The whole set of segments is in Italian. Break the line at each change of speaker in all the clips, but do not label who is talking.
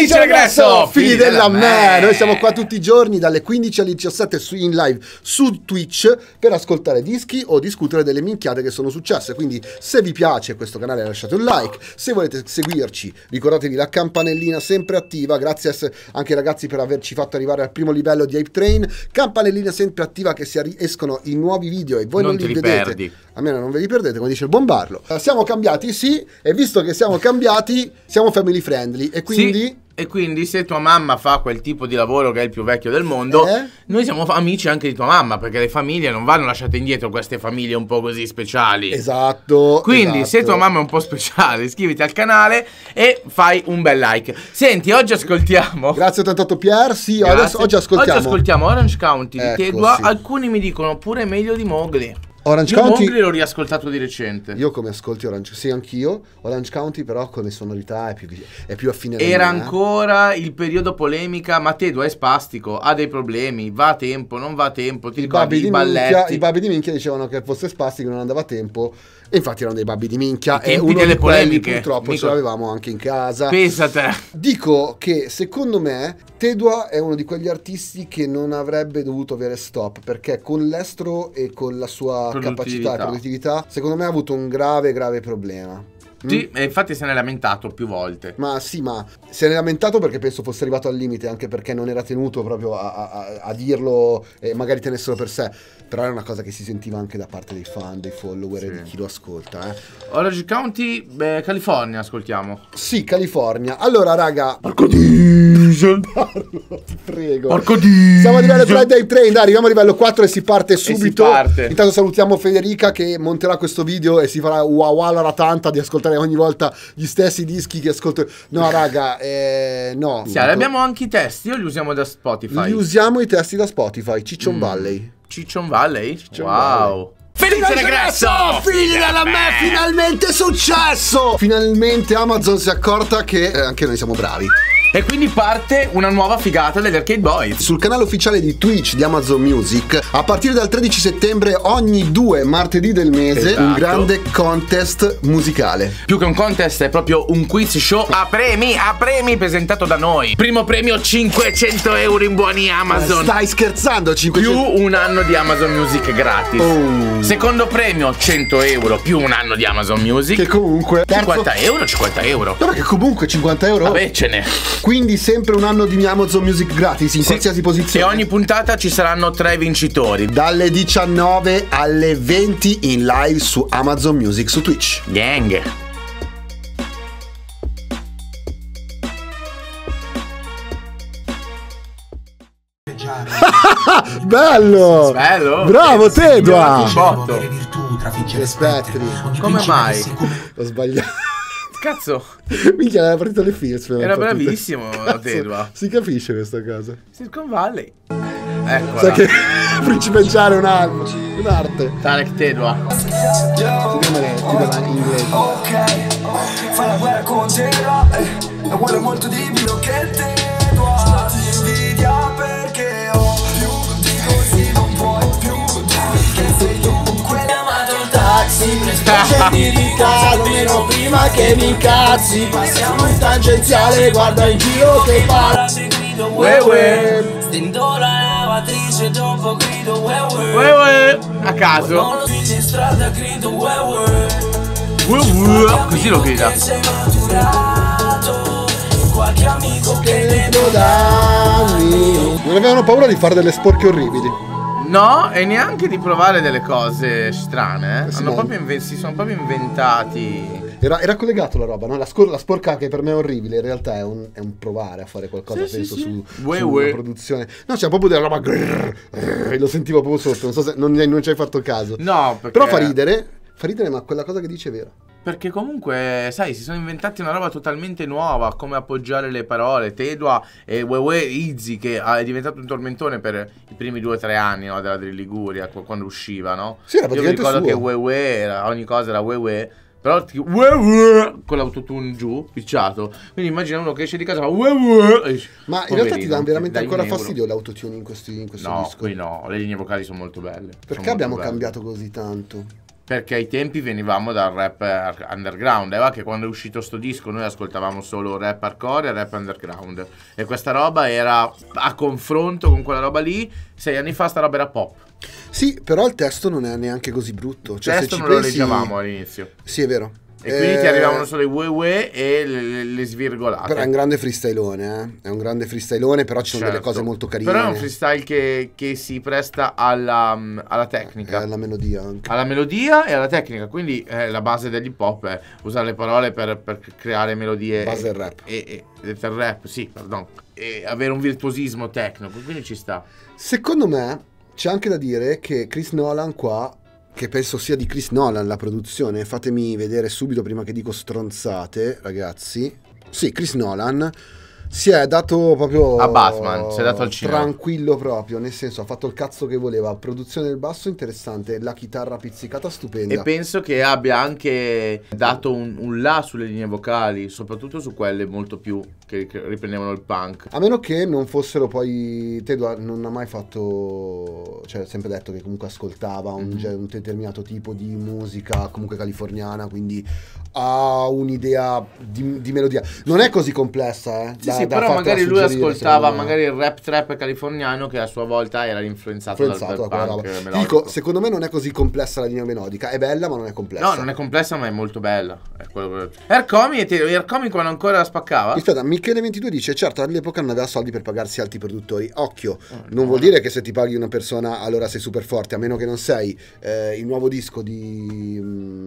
Felice regresso,
figli della me! Noi siamo qua tutti i giorni dalle 15 alle 17 in live su Twitch per ascoltare dischi o discutere delle minchiate che sono successe. Quindi se vi piace questo canale lasciate un like, se volete seguirci ricordatevi la campanellina sempre attiva. Grazie anche ai ragazzi per averci fatto arrivare al primo livello di Hype Train. Campanellina sempre attiva che si escono i nuovi video e voi non li vedete. Perdi. Almeno non ve li perdete, come dice il Bombarlo. Siamo cambiati, sì, e visto che siamo cambiati siamo family friendly e quindi...
Sì. E quindi se tua mamma fa quel tipo di lavoro che è il più vecchio del mondo, noi siamo amici anche di tua mamma, perché le famiglie non vanno lasciate indietro, queste famiglie un po' così speciali.
Esatto.
Quindi se tua mamma è un po' speciale, iscriviti al canale e fai un bel like. Senti, oggi ascoltiamo...
Grazie 88 Pier, sì, oggi ascoltiamo
Orange County di Tedua.
Sì.
Alcuni mi dicono pure meglio di Mowgli.
Orange County
Mowgli l'ho riascoltato di recente.
Io come ascolti Orange, sì, anch'io. Orange County però con le sonorità è più affine.
Era ancora il periodo polemica, ma Tedua è spastico, ha dei problemi, va a tempo, non va a tempo, ti ricordi i balletti.
I babbi di minchia dicevano che fosse spastico, non andava a tempo. E infatti erano dei babbi di minchia.
E uno delle polemiche
purtroppo ce l'avevamo anche in casa.
Pensa te.
Dico che secondo me Tedua è uno di quegli artisti che non avrebbe dovuto avere stop, perché con l'estro e con la sua capacità e produttività secondo me ha avuto un grave problema.
Sì, e infatti se ne è lamentato più volte.
Ma sì, ma se ne è lamentato perché penso fosse arrivato al limite, anche perché non era tenuto proprio a dirlo e magari tenessero per sé. Però è una cosa che si sentiva anche da parte dei fan, dei follower e di chi lo ascolta.
Orange County, California, ascoltiamo.
Sì, California. Allora, raga, porco diesel, ti prego.
Porco diesel.
Siamo a livello 3 dei train, dai, arriviamo a livello 4 e si parte subito. Intanto salutiamo Federica che monterà questo video e si farà la tanta di ascoltare ogni volta gli stessi dischi che ascolto. No, raga, no.
Sì, abbiamo anche i testi, o li usiamo da Spotify?
Li usiamo i testi da Spotify, Ciccion Valley.
Ciccion Valley?
Ciccion
wow.
Valley.
Felice regresso!
Figli della me, finalmente è successo! Finalmente Amazon si è accorta che anche noi siamo bravi.
E quindi parte una nuova figata degli Arcade Boys.
Sul canale ufficiale di Twitch di Amazon Music, a partire dal 13 settembre, ogni 2 martedì del mese, un grande contest musicale.
Più che un contest è proprio un quiz show a premi presentato da noi. Primo premio 500 euro in buoni Amazon.
Stai scherzando? 500...
Più un anno di Amazon Music gratis. Secondo premio 100 euro più un anno di Amazon Music.
Che comunque
50 euro.
No, ma che comunque 50 euro?
Vabbè, ce n'è.
Quindi sempre un anno di Amazon Music gratis in qualsiasi posizione.
E ogni puntata ci saranno 3 vincitori.
Dalle 19 alle 20 in live su Amazon Music su Twitch.
Gang.
Bello! Bravo Tedua!
Gli
spettri.
Come mai?
Ho sbagliato.
Cazzo.
Minchia, era partito le file.
Era bravissimo Tedua.
Si capisce questa cosa.
Silicon Valley. Eccola.
Sai che principeggiare un'arte.
Tarek Tedua.
In inglese.
Ok, fai la guerra con Tedua e vuole molto di più che Tedua. Ti invidia perché ho più di così non puoi più che sei tu.
Scendi di casa almeno prima che mi incazzi. Passiamo in tangenziale, guarda in giro che parla.
Stendo la lavatrice dopo grido
a caso.
in strada grido
Così lo grida.
Qualche amico che
Dentro danni. Non avevano paura di fare delle sporche orribili.
No, e neanche di provare delle cose strane.
Sì,
si sono proprio inventati.
Era collegato la roba, no? La sporca che per me è orribile, in realtà è un provare a fare qualcosa, penso, su una produzione. No, c'è proprio della roba e lo sentivo proprio sotto, non so se non ci hai fatto caso.
No, perché...
Però fa ridere, ma quella cosa che dice è vera.
Perché comunque, sai, si sono inventati una roba totalmente nuova, come appoggiare le parole. Tedua e Easy, che è diventato un tormentone per i primi 2 o 3 anni, no, della Drill Liguria, quando usciva, no?
Sì, era
io mi ricordo
suo.
che era, ogni cosa era però con l'autotune giù, picciato. Quindi immagina uno che esce di casa fa
ma in realtà ti dà veramente ancora fastidio l'autotune in questo disco?
No, qui no, le linee vocali sono molto belle.
Perché abbiamo cambiato così tanto?
Perché ai tempi venivamo dal rap underground. Era che quando è uscito sto disco noi ascoltavamo solo rap hardcore e rap underground. E questa roba era a confronto con quella roba lì. 6 anni fa sta roba era pop.
Sì, però il testo non è neanche così brutto.
Il
Cioè,
testo
se ci
non
pensi...
lo leggevamo all'inizio.
Sì, è vero.
E quindi ti arrivavano solo i ue e le svirgolate.
Però è un grande freestyleone, eh? È un grande freestyleone, però ci sono delle cose molto carine.
Però è un freestyle che si presta alla tecnica.
Alla melodia anche.
Alla melodia e alla tecnica. Quindi la base dell'hip hop è usare le parole per creare melodie.
Base del rap.
Del rap, sì, pardon. E avere un virtuosismo tecnico, quindi ci sta.
Secondo me c'è anche da dire che Chris Nolan qua, che penso sia di Chris Nolan la produzione, fatemi vedere subito prima che dico stronzate, ragazzi. Sì, Chris Nolan si è dato proprio
a Batman, si è dato al cinema.
Tranquillo proprio, nel senso ha fatto il cazzo che voleva. Produzione del basso interessante, la chitarra pizzicata stupenda.
E penso che abbia anche dato un là sulle linee vocali, soprattutto su quelle molto più che riprendevano il punk.
A meno che non fossero poi... Tedua non ha mai fatto... Cioè ha sempre detto che comunque ascoltava un determinato tipo di musica, comunque californiana, quindi ha un'idea di melodia. Non è così complessa,
Sì, però magari lui ascoltava magari il rap trap californiano, che a sua volta era influenzato dal punk melodico.
Dico, secondo me non è così complessa la linea melodica. È bella ma non è complessa.
No, non è complessa ma è molto bella. È quello che... Ercomi quando ancora spaccava?
Aspetta, Michele22 dice: certo, all'epoca non aveva soldi per pagarsi altri produttori. Occhio, non vuol dire che se ti paghi una persona allora sei super forte, a meno che non sei il nuovo disco di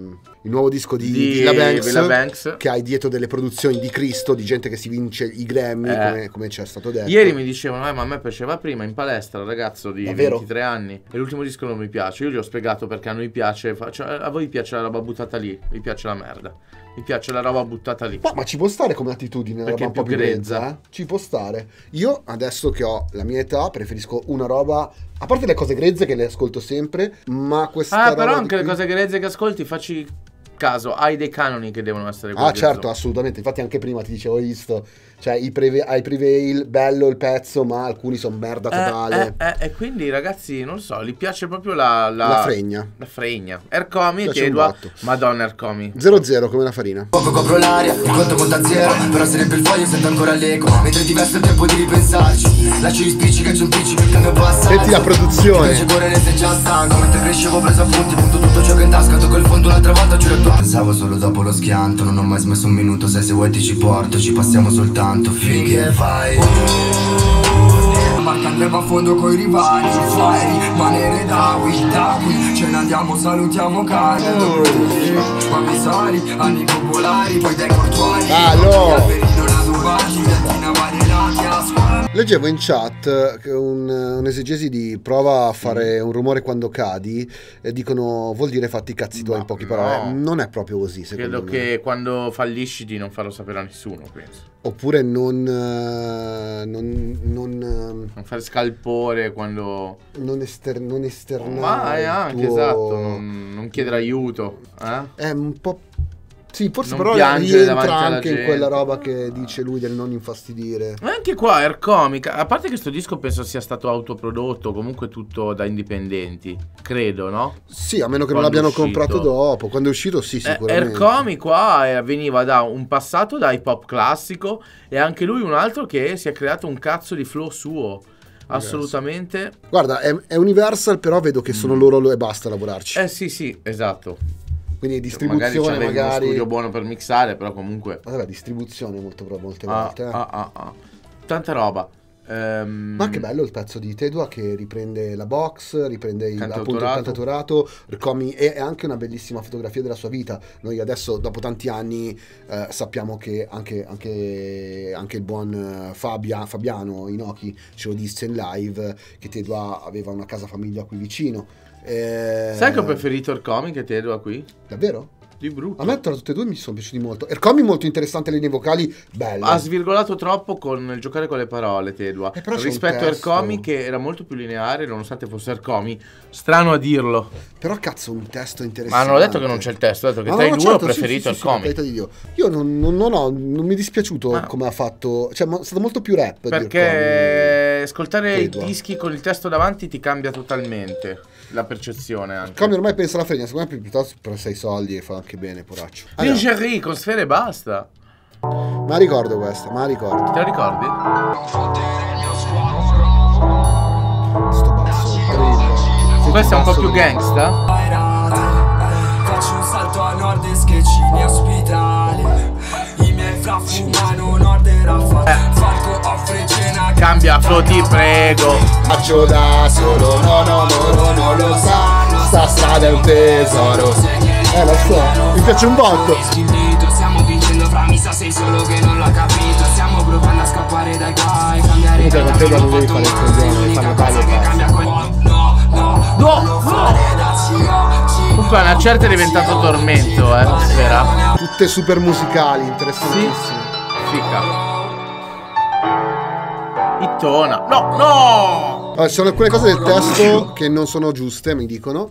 Villa Banks, che hai dietro delle produzioni di Cristo, di gente che si vince i Grammy, come c'è stato detto.
Ieri mi dicevano, ma a me piaceva prima in palestra, ragazzo di
Davvero?
23 anni, e l'ultimo disco non mi piace. Io gli ho spiegato perché a noi piace, cioè, a voi piace la roba buttata lì, vi piace la merda. Mi piace la roba buttata lì.
Ma ci può stare come attitudine,
perché
roba un po' più grezza, Ci può stare. Io adesso che ho la mia età preferisco una roba, a parte le cose grezze che le ascolto sempre, ma questa roba
però anche le cose grezze che ascolti facci caso, hai dei canoni che devono essere quelli.
Certo, assolutamente. Infatti anche prima ti dicevo, visto, cioè i Prevail, bello il pezzo, ma alcuni sono merda totale.
E quindi ragazzi, non so, gli piace proprio
la fregna.
La fregna. Ercomi e Tedua. Madonna Ercomi.
0-0 come la farina.
Poco copro l'aria, il conto conta zero, però se riempio il foglio sento ancora l'eco. Mentre ti vesto il tempo di ripensarci, lascio gli spicci che c'è un picci che cambio passare.
Senti la produzione.
Invece correre sei già stanco, mentre crescevo preso appunti, punto tutto ciò che in tasca, tocco il fondo un'altra volta, giro. Pensavo solo dopo lo schianto, non ho mai smesso un minuto, se vuoi ti ci porto, ci passiamo soltanto finché fai. Marca andremo a fondo coi rivali, fai rimanere da qui, ce ne andiamo, salutiamo cari. Commissari, anni popolari, poi dai portuali.
Leggevo in chat un'esegesi di prova a fare un rumore quando cadi e dicono vuol dire fatti i cazzi tuoi in poche parole. Non è proprio così, secondo me.
Credo che quando fallisci di non farlo sapere a nessuno, penso.
Oppure non
fare scalpore quando
non esternare.
Ma anche esatto, non chiedere aiuto,
È un po'. Sì, forse
non
però rientra anche in quella roba che dice lui del non infastidire.
Ma anche qua Ercomica, a parte che sto disco penso sia stato autoprodotto, comunque tutto da indipendenti, credo, no?
Sì, a meno che non l'abbiano comprato dopo. Quando è uscito sì, sicuramente.
Ercomi qua veniva da un passato da hip hop classico e anche lui un altro che si è creato un cazzo di flow suo. Assolutamente.
Guarda, è Universal, però vedo che sono loro e basta a lavorarci.
Sì, esatto.
Quindi distribuzione magari
uno studio buono per mixare, però comunque
vabbè, distribuzione molte volte.
Tanta roba.
Ma che bello il pezzo di Tedua che riprende la box, riprende il cantautorato, e anche una bellissima fotografia della sua vita. Noi adesso dopo tanti anni sappiamo che anche il buon Fabiano Inoki ce lo disse in live che Tedua aveva una casa famiglia qui vicino.
Sai che ho preferito Ercomi che Tedua qui?
Davvero?
Di brutto.
A me tra tutte e due mi sono piaciuti molto. Ercomi molto interessante, le linee vocali belle.
Ha svirgolato troppo con il giocare con le parole Tedua rispetto a Ercomi che era molto più lineare nonostante fosse Ercomi. Strano a dirlo.
Però cazzo un testo interessante.
Ma non ho detto che non c'è il testo, ho detto che tra i due ho preferito Ercomi.
Io non mi è dispiaciuto come ha fatto. Cioè è stato molto più rap.
Perché ascoltare i dischi con il testo davanti ti cambia totalmente. la percezione anche.
Come ormai pensa la fregna, secondo me piuttosto per 6 soldi e fa anche bene, poraccio.
Lingerie con sfere e basta.
Ma ricordo questa, ma ricordo.
Te la ricordi?
Sto basso, drill.
Questo è un po' più gangsta.
Faccio un salto a nord e schecini ospitali. I miei fra fumano nord e raffa. Falco offre cena.
Cambia flow, ti prego.
Faccio da solo, no, loro non lo sanno. Sta strada è un tesoro.
Lo so, mi piace un botto.
Stiamo vincendo fra misa, sei solo che non l'ho capito. Stiamo provando a scappare dai guai. Cambiare
Comunque non credo non devi fare il coglione, fanno ballo.
Comunque una certa è diventato tormento, Sfera.
Tutte super musicali, interessantissime.
Fica. Ittona. No!
Allora, ci sono alcune cose del testo che non sono giuste, mi dicono.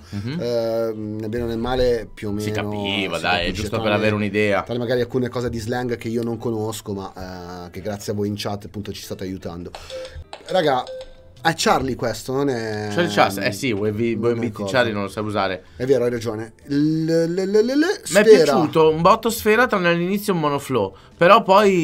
Nel bene o nel male, più o meno.
Si capiva,
si
dai, è
capisce,
giusto per
tranne-
avere un'idea.
tranne magari alcune cose di slang che io non conosco, ma che grazie a voi in chat appunto ci state aiutando. Raga, è Charlie questo, non è...
C'è il chas, sì, vuoi
non è
BT
cosa.
Charlie non lo sai usare.
È vero, hai ragione.
Mi è
Sfera.
piaciuto un botto Sfera, tranne all'inizio un monoflow. Però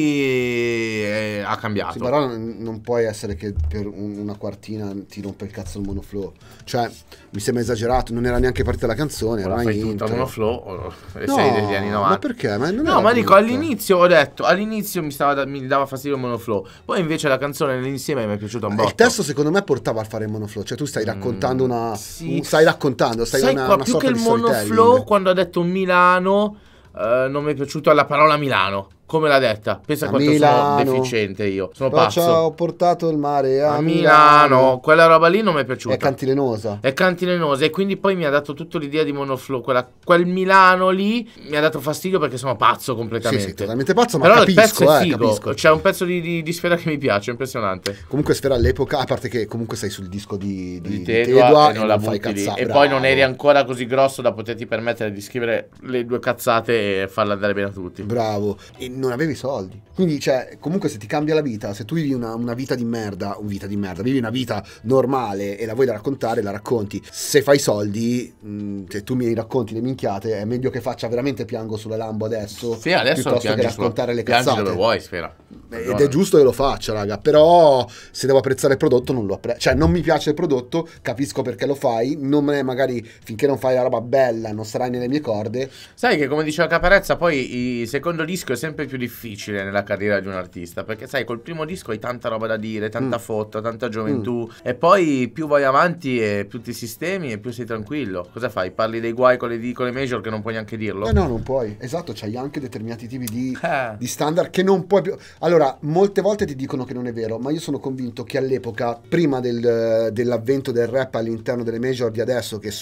poi ha cambiato.
Sì, però non puoi essere che per una quartina ti rompe il cazzo il monoflow. Cioè, mi sembra esagerato, non era neanche parte della canzone.
Ora
ormai
fai tutta
intro.
monoflow e
No,
sei degli anni 90.
ma perché? Ma non
No,
era
ma dico,
brutta.
all'inizio ho detto, all'inizio mi dava fastidio il monoflow. Poi invece la canzone nell'insieme mi è piaciuta un botto.
Il testo secondo me portava a fare il monoflow. Cioè tu stai raccontando
sì.
stai raccontando,
Sai
una
qua, più
sorta
che il
di storytelling.
monoflow, quando ha detto Milano, non mi è piaciuta la parola Milano. Come l'ha detta? Pensa
A
quanto
Milano.
sono deficiente io. Sono
Però
pazzo.
ho portato il mare a
A Milano. Quella roba lì non mi è piaciuta.
È cantilenosa.
È cantilenosa e quindi poi mi ha dato tutta l'idea di monoflow. Quel Milano lì mi ha dato fastidio perché sono pazzo completamente.
Sì, totalmente pazzo, ma
Però
capisco,
il pezzo è figo.
capisco.
C'è un pezzo di Sfera che mi piace, impressionante.
Comunque Sfera all'epoca, a parte che comunque sei sul disco di
Tedua e non la
fai
butti lì.
cazzate.
E poi non eri ancora così grosso da poterti permettere di scrivere le due cazzate e farle andare bene a tutti.
Bravo. E non avevi soldi. Quindi, cioè, comunque se ti cambia la vita, se tu vivi una vita di merda, vivi una vita normale e la vuoi da raccontare, la racconti. Se fai soldi, se tu mi racconti le minchiate, è meglio che faccia veramente piango sulla Lambo adesso,
Sì, adesso
piuttosto che
piangi
raccontare le
piangi
cazzate.
dove vuoi, Sfera.
Ed è giusto che lo faccia, raga. Però se devo apprezzare il prodotto non lo apprezzo. Cioè non mi piace il prodotto, capisco perché lo fai. Non è magari finché non fai la roba bella, non sarai nelle mie corde.
Sai che come diceva Caparezza, poi il secondo disco è sempre più difficile nella carriera di un artista, perché sai, col primo disco hai tanta roba da dire, tanta foto, tanta gioventù, e poi più vai avanti e più ti sistemi e più sei tranquillo. Cosa fai? Parli dei guai con le major che non puoi neanche dirlo?
No, non puoi. Esatto, c'hai anche determinati tipi di
Eh.
standard che non puoi più. Allora, molte volte ti dicono che non è vero, ma io sono convinto che all'epoca, prima dell'avvento del rap all'interno delle major di adesso, che è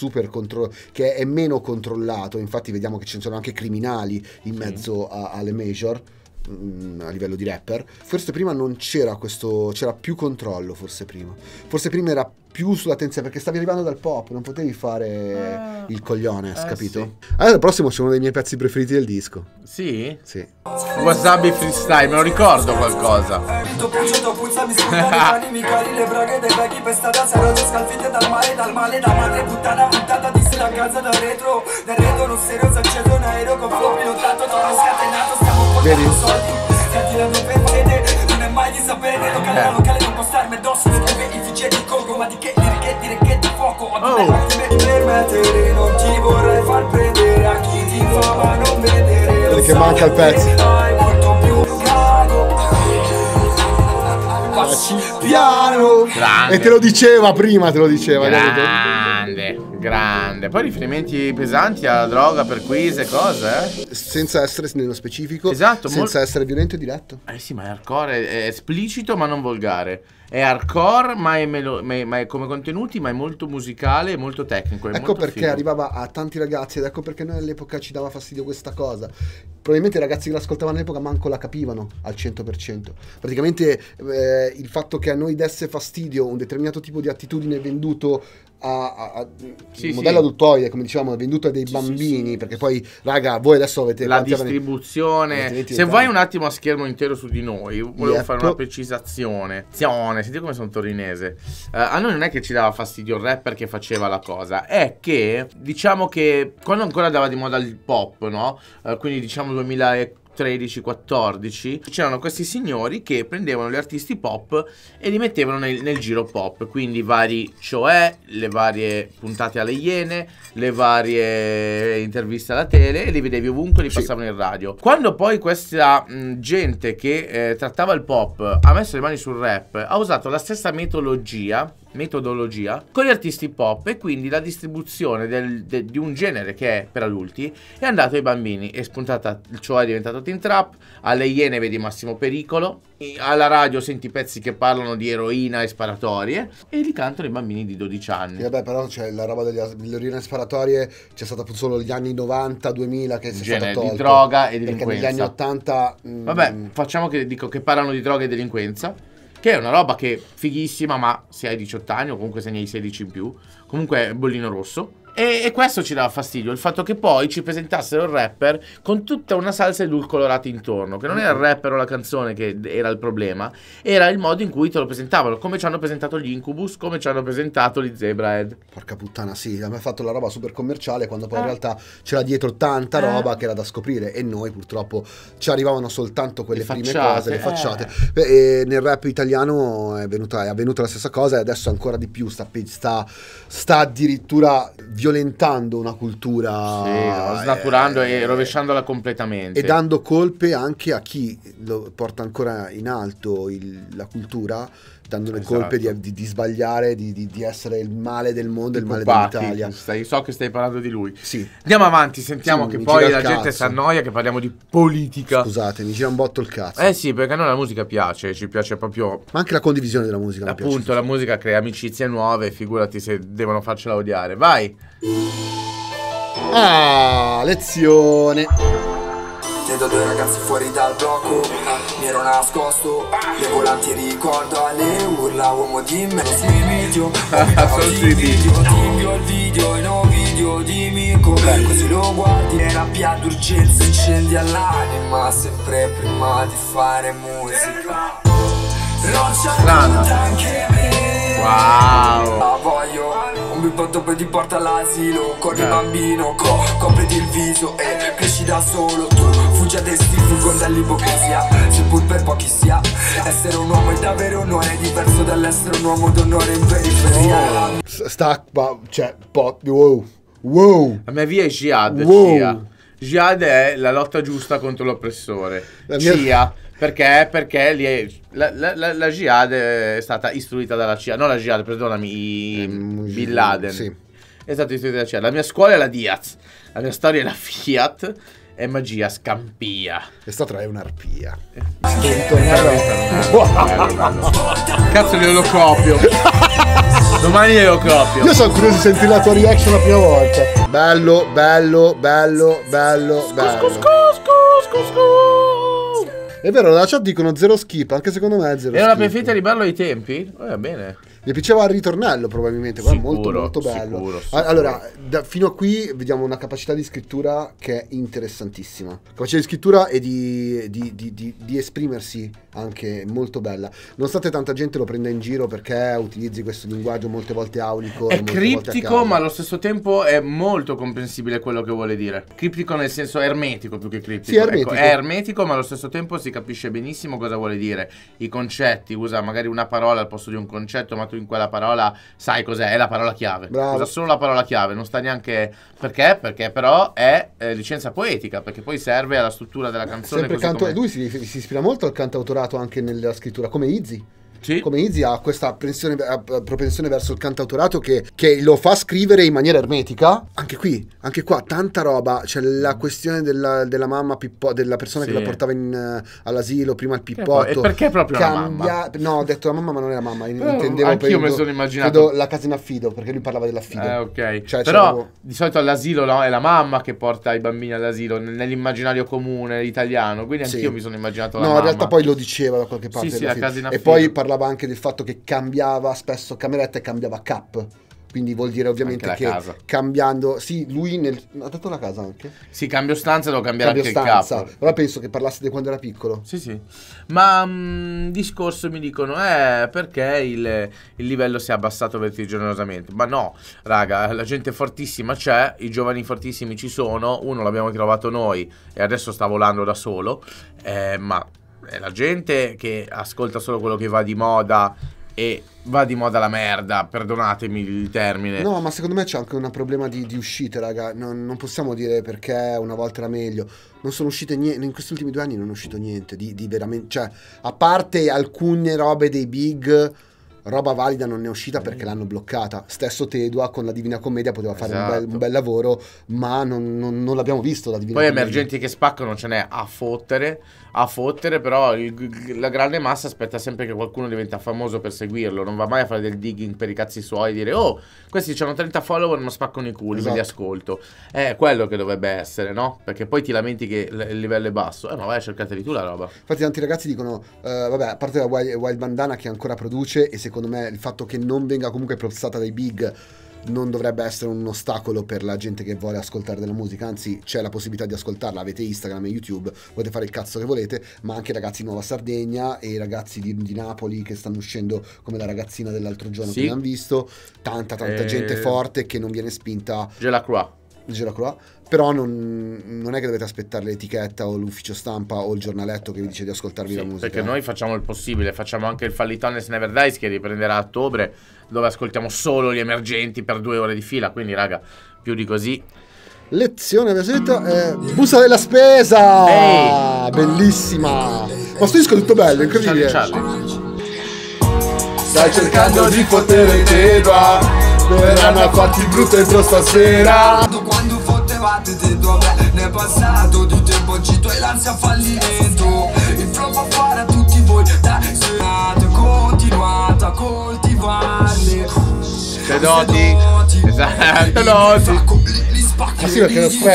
che è meno controllato, infatti vediamo che ci sono anche criminali in mezzo alle major. A livello di rapper, forse prima non c'era c'era più controllo, forse prima era più sulla tensione, perché stavi arrivando dal pop, non potevi fare il coglione, capito?
sì.
Allora, il prossimo c'è uno dei miei pezzi preferiti del disco.
Sì?
Sì.
Wasabi freestyle, me lo ricordo qualcosa.
Tutto puzza, mi scusa dei cani, mi cari le braghe dei vecchi per strada, sarò scalfite dal male, da madre puttana, puntata di la casa da retro, del retro non serio, acceso un aereo con flow pilotato, torno scatenato, stiamo portando soldi, scatenando per fede, non è mai di sapere, locale non può starmi addosso, le tue effigie di coco, ma di che liriche di fuoco, permettere, non ti vorrei far prendere a chi ti fa ma non vedere, lo
Perché manca il pezzo.
sai, molto più cago.
Piano!
Grande.
E te lo diceva prima, capito?
Grande. Poi riferimenti pesanti alla droga per quiz e cose,
Senza essere nello specifico,
Esatto,
senza essere violento e diretto.
sì, ma è hardcore, è esplicito ma non volgare. È hardcore ma è come contenuti, ma è molto musicale e molto tecnico. È
Ecco
molto
perché
figo.
arrivava a tanti ragazzi ed ecco perché noi all'epoca ci dava fastidio questa cosa. Probabilmente i ragazzi che l'ascoltavano all'epoca manco la capivano al 100%. Praticamente il fatto che a noi desse fastidio un determinato tipo di attitudine venduto il modello adultoide, come dicevamo, è venduto a dei bambini, perché poi, raga, voi adesso avete
la distribuzione. Se vai un attimo a schermo intero su di noi, volevo fare una precisazione. Senti come sono torinese. A noi non è che ci dava fastidio il rapper che faceva la cosa, è che diciamo che quando ancora andava di moda il pop, no? Quindi diciamo 2013-14, c'erano questi signori che prendevano gli artisti pop e li mettevano nel giro pop, quindi vari cioè, le varie puntate alle Iene, le varie interviste alla tele, e li vedevi ovunque, li passavano in radio. Quando poi questa gente che trattava il pop ha messo le mani sul rap, ha usato la stessa metodologia con gli artisti pop, e quindi la distribuzione di un genere che è per adulti è andato ai bambini. È spuntata, cioè è diventato teen trap, alle Iene vedi Massimo Pericolo, alla radio senti pezzi che parlano di eroina e sparatorie, e li cantano i bambini di 12 anni.
Sì, vabbè, però c'è la roba delle eroine e sparatorie, c'è stato solo gli anni 90-2000 che si è stato tolto,
di droga e delinquenza,
perché negli anni 80
vabbè, facciamo che parlano di droga e delinquenza, che è una roba che fighissima, ma se hai 18 anni o comunque se ne hai 16 in più, comunque è bollino rosso. E questo ci dava fastidio, il fatto che poi ci presentassero il rapper con tutta una salsa edulcorata intorno, che non era il rapper o la canzone che era il problema, era il modo in cui te lo presentavano, come ci hanno presentato gli Incubus, come ci hanno presentato gli Zebrahead.
Porca puttana, sì, hanno fatto la roba super commerciale, quando poi in realtà c'era dietro tanta roba che era da scoprire, e noi purtroppo ci arrivavano soltanto quelle prime cose, le facciate. E nel rap italiano è avvenuta la stessa cosa, e adesso ancora di più sta addirittura violentando una cultura,
snaturando e rovesciandola completamente,
e dando colpe anche a chi lo porta ancora in alto la cultura, dandone colpe di sbagliare, di essere il male del mondo, il male dell'Italia.
So che stai parlando di lui.
Sì.
Andiamo avanti, sentiamo che poi la gente si annoia che parliamo di politica.
Scusate, mi gira un botto il cazzo.
Sì, perché a noi la musica piace, ci piace proprio.
Ma anche la condivisione della musica.
Appunto, la musica crea amicizie nuove, figurati se devono farcela odiare. Vai.
Lezione.
Vedo due ragazzi fuori dal blocco, mi ero nascosto, le volanti ricordo alle urla, uomo dimmi sui video, ti invio il video e non video, dimmi com'è, così lo guardi, e rabbia d'urgenza incendi all'anima, sempre prima di fare musica. Non c'è anche me.
Wow.
La voglio, un bipotto poi ti porta all'asilo, corri bambino, copriti il viso e cresci da solo. Tu fuggi a destino con dall'ipocrisia, seppur per pochi sia. Essere un uomo è davvero un onore, diverso dall'essere un uomo d'onore in periferia.
Wow.
La mia via è Jihad. Jihad è la lotta giusta contro l'oppressore. CIA. Perché la Jihad è stata istruita dalla CIA. No, la Jihad, perdonami, Bin Laden.
Sì.
È stata istruita dalla CIA. La mia scuola è la Diaz. La mia storia è la Fiat. È magia, scampia.
Questa è un'arpia.
Cazzo, glielo copio. Domani glielo copio.
Io sono curioso di sentire la tua reaction la prima volta. Bello. È vero, la chat dicono zero skip, anche secondo me è zero skip.
Era la preferita di Bello ai tempi? Va bene.
Mi piaceva il ritornello probabilmente, guarda, molto bello.
Sicuro.
Allora, fino a qui vediamo una capacità di scrittura che è interessantissima. Capacità di scrittura e di esprimersi anche molto bella. Nonostante tanta gente lo prenda in giro perché utilizzi questo linguaggio molte volte aulico.
È criptico, ma allo stesso tempo è molto comprensibile quello che vuole dire. Criptico nel senso ermetico più che criptico.
Sì, ermetico.
Ecco, è ermetico, ma allo stesso tempo si capisce benissimo cosa vuole dire. I concetti, usa magari una parola al posto di un concetto, ma tu in quella parola sai cos'è, è la parola chiave.
Bravo.
Usa solo la parola chiave, non sta neanche perché però è licenza poetica, perché poi serve alla struttura della canzone.
Lui si ispira molto al cantautorato anche nella scrittura, come Izzy.
Sì.
Come Izzy ha questa propensione verso il cantautorato che lo fa scrivere in maniera ermetica. Anche qua tanta roba. C'è la questione della mamma della persona che la portava all'asilo, prima il pippotto.
E perché proprio la mamma?
No, ho detto la mamma, ma non è la mamma. Intendevo
anch'io mi sono immaginato
la casa in affido, perché lui parlava dell'affido.
Ok.
Cioè,
però di solito all'asilo, no, è la mamma che porta i bambini all'asilo nell'immaginario comune italiano. Quindi anch'io mi sono immaginato la mamma.
No, in realtà poi lo diceva da qualche parte.
Sì, la casa in affido.
E poi parlava anche del fatto che cambiava spesso cameretta e cambiava cap. quindi vuol dire ovviamente
Anche
che
la casa.
cambiando, sì, lui ha detto la casa anche.
Sì, cambio stanza, devo cambiare
Cambio
anche il
stanza.
capo.
Però penso che parlasse di quando era piccolo.
Sì, sì. Ma discorso mi dicono, perché il livello si è abbassato vertiginosamente. Ma no, raga, la gente fortissima c'è, i giovani fortissimi ci sono, uno l'abbiamo trovato noi e adesso sta volando da solo, ma è la gente che ascolta solo quello che va di moda e va di moda la merda, perdonatemi il termine.
No, ma secondo me c'è anche un problema di uscite, raga. Non possiamo dire perché una volta era meglio. Non sono uscite niente. In questi ultimi 2 anni non è uscito niente di veramente. Cioè, a parte alcune robe dei big, roba valida non ne è uscita perché l'hanno bloccata. Stesso Tedua con la Divina Commedia poteva fare
Esatto.
un bel lavoro, ma non l'abbiamo visto la Divina
Poi
Commedia.
emergenti che spaccano ce n'è a fottere, però la grande massa aspetta sempre che qualcuno diventa famoso per seguirlo, non va mai a fare del digging per i cazzi suoi e dire questi hanno 30 follower ma spaccano i culi,
Esatto.
me li ascolto. È quello che dovrebbe essere, no? Perché poi ti lamenti che il livello è basso, ma vai a cercarteli tu la roba.
Infatti tanti ragazzi dicono, vabbè, a parte la Wild Bandana che ancora produce, e secondo me il fatto che non venga comunque prossata dai big non dovrebbe essere un ostacolo per la gente che vuole ascoltare della musica, anzi c'è la possibilità di ascoltarla, avete Instagram e YouTube, potete fare il cazzo che volete, ma anche i ragazzi di Nuova Sardegna e i ragazzi di Napoli che stanno uscendo, come la ragazzina dell'altro giorno
Sì.
che abbiamo visto, tanta gente forte che non viene spinta.
Gelacroix.
Però non è che dovete aspettare l'etichetta o l'ufficio stampa o il giornaletto che vi dice di ascoltarvi la musica.
Perché noi facciamo il possibile, facciamo anche il Fallitones Never Dies che riprenderà a ottobre, dove ascoltiamo solo gli emergenti per 2 ore di fila, quindi raga, più di così.
Lezione, avete detto? Busta della spesa!
Ehi!
Bellissima! Ma sto disco è tutto bello, incredibile.
Charlie.
Stai cercando di fottere Tedua, verranno a farti brutto entro stasera.
Quando fottevate te dove ne è passato di tempo oggi tu hai l'ansia fallimento. Il flow fa fare a tutti voi da serate, continuate a coltivarle.
Te doti. Esatto, doti.
Ma sì, perché è lo spresso.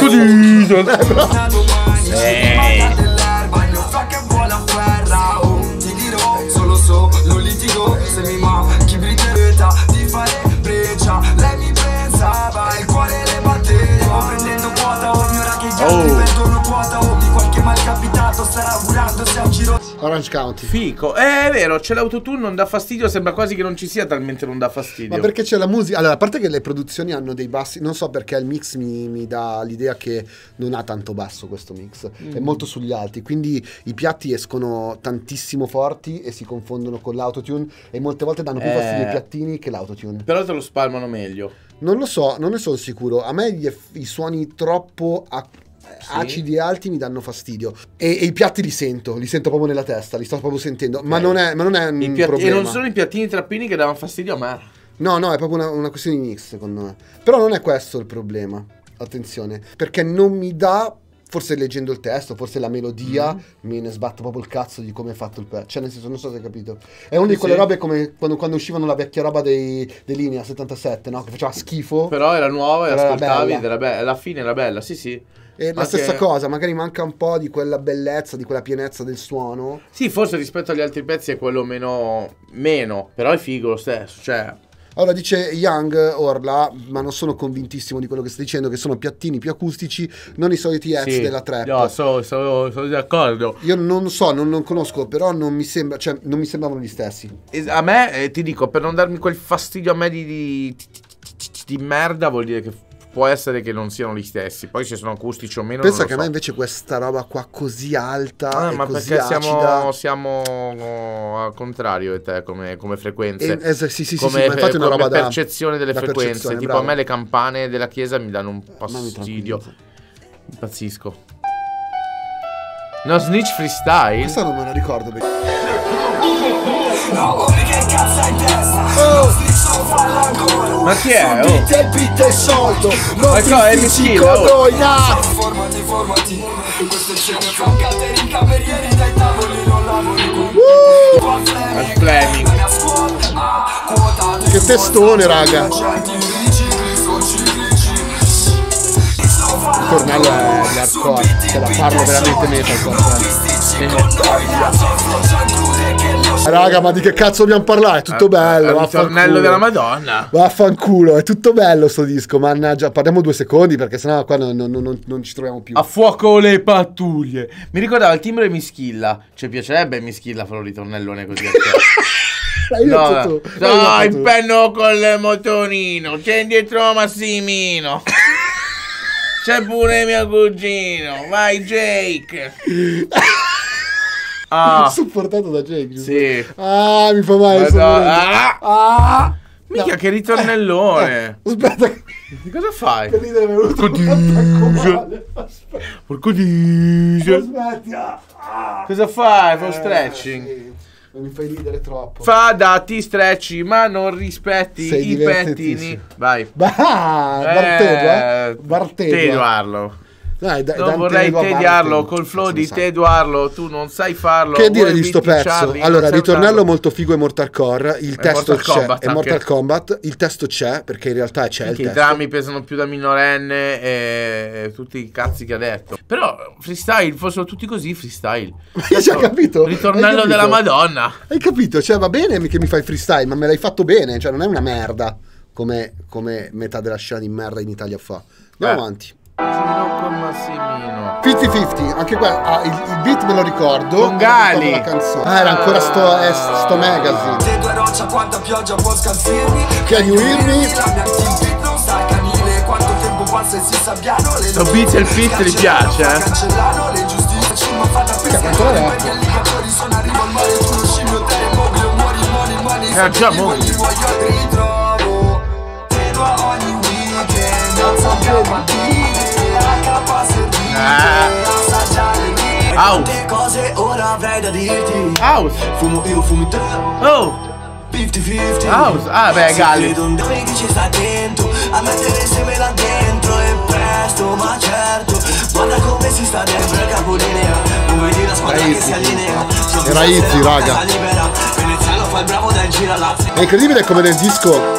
Che vuole a guerra, ti dirò solo litigo se mi manchi briteretta di fare breccia. Lei mi pensava, il cuore le batteva, prendendo quota ovvio ora che gli altri vendono quota di qualche malcapitato starà augurandosi a un giro.
Orange County.
Fico, è vero, c'è l'autotune, non dà fastidio, sembra quasi che non ci sia, talmente non dà fastidio.
Ma perché c'è la musica? Allora, a parte che le produzioni hanno dei bassi, non so perché il mix mi dà l'idea che non ha tanto basso questo mix, è molto sugli alti, quindi i piatti escono tantissimo forti e si confondono con l'autotune e molte volte danno più fastidio i piattini che l'autotune.
Però te lo spalmano meglio.
Non lo so, non ne sono sicuro. A me i suoni troppo acidi e alti mi danno fastidio. E i piatti li sento proprio nella testa, li sto proprio sentendo. Ma non è un problema.
E non sono i piattini trappini che davano fastidio a me.
No, è proprio una questione di mix, secondo me. Però non è questo il problema. Attenzione, perché non mi dà. Forse leggendo il testo, forse la melodia me ne sbatto proprio il cazzo di come è fatto il pezzo. Cioè, nel senso, non so se hai capito. È una di quelle robe come quando uscivano la vecchia roba dei Linea 77, no? Che faceva schifo.
Però era nuova e
Però era
ascoltavi
bella.
ed era bella. Alla fine era bella, sì.
E la
Anche-
stessa cosa, magari manca un po' di quella bellezza, di quella pienezza del suono.
Sì, forse rispetto agli altri pezzi è quello meno, però è figo lo stesso, cioè.
Allora dice Young Orla, ma non sono convintissimo di quello che sta dicendo, che sono piattini più acustici, non i soliti heads
Sì,
della trap.
no, sono d'accordo.
Io non so, non conosco, però non mi sembra, cioè non mi sembravano gli stessi.
A me, ti dico, per non darmi quel fastidio a me di merda, vuol dire che può essere che non siano gli stessi. Poi se sono acustici o meno
Pensa
non
che
lo
a me
so.
invece questa roba qua così alta e
Ma
così
perché
acida.
siamo al contrario di te come frequenze.
Sì,
come,
ma infatti è una
come
roba
percezione delle
da
frequenze.
percezione,
Tipo
bravo.
a me le campane della chiesa mi danno un
Ma mi
fastidio.
tranquillizza.
Impazzisco. No, Snitch Freestyle?
Questa non me la ricordo bene.
No, che cazzo hai in testa? Non striscio falla ancora.
Ma chi è? Oh.
Il beat è sciolto, non
Ma
ti
qua è
spicci
Mischino,
con
oh.
noi, nah.
Formati, questo è cene fra catering, camerieri dai tavoli, non lavori con
Fleming.
la mia scuola, quota
Che testone, raga. Il tornello è di hardcore, te la parlo veramente metalcore.
Con noi, la flow già crude che lo
Raga, ma di che cazzo dobbiamo parlare? È tutto bello.
Il ritornello della Madonna.
Vaffanculo, è tutto bello sto disco. Mannaggia, parliamo 2 secondi perché sennò qua non ci troviamo più.
A fuoco le pattuglie. Mi ricordava il timbro di Mischilla. Cioè, piacerebbe Mischilla fare un ritornellone così a te.
L'hai detto tu.
No, il penno col motorino. C'è dietro Massimino. C'è pure mio cugino. Vai, Jake.
Supportato da Jake.
Sì.
Ah, mi fa male.
Mica che ritornellone.
Aspetta.
Di cosa fai?
Che ridere, mi è venuto
Porco Dio.
Aspetta.
Cosa fai? Fa stretching.
Non mi fai ridere troppo.
Fa dati stretchi, ma non rispetti i pettini. Vai. Teduarlo. Non vorrei tediarlo col flow di Teduarlo. Tu non sai farlo.
Che dire di sto pezzo? Allora, ritornello molto figo è Mortal Core. Il testo c'è. È Mortal Kombat. Il testo c'è perché in realtà c'è il testo.
I drammi pesano più da minorenne e tutti i cazzi che ha detto. Però freestyle, fossero tutti così freestyle.
Io ci ho capito.
Ritornello della Madonna.
Hai capito? Cioè va bene che mi fai freestyle, ma me l'hai fatto bene. Cioè non è una merda come metà della scena di merda in Italia fa. Andiamo avanti.
Con Massimino
50-50, anche qua il beat me lo ricordo.
Con Gali.
La canzone. Era ancora sto magazine.
Se due roccia quanta pioggia può scalzirmi.
Can you hear me?
La mia team non sa canile. Quanto tempo passa e si sabbiano.
Sto beat e il fit gli piace,
cancellano le giustizie. Ma fatta pescare. Gli alligatori sono arrivo al mare. Tu lo scimmio te mobile. Muori.
Già muori.
Li voglio ritrovo. Te lo ogni weekend. Non sappiamo a dire.
House.
Cose ora avrei da dirti.
House.
Fumo io, fumi te.
Oh.
50-50.
House. Ah beh, Gali.
Mi dici stai attento a mettere insieme là dentro e presto, ma certo. Guarda come si sta dentro il capolinea. Non vedi la squadra che si allinea.
Era easy, raga.
Veneziano fa il bravo dal gira là.
È incredibile come nel disco.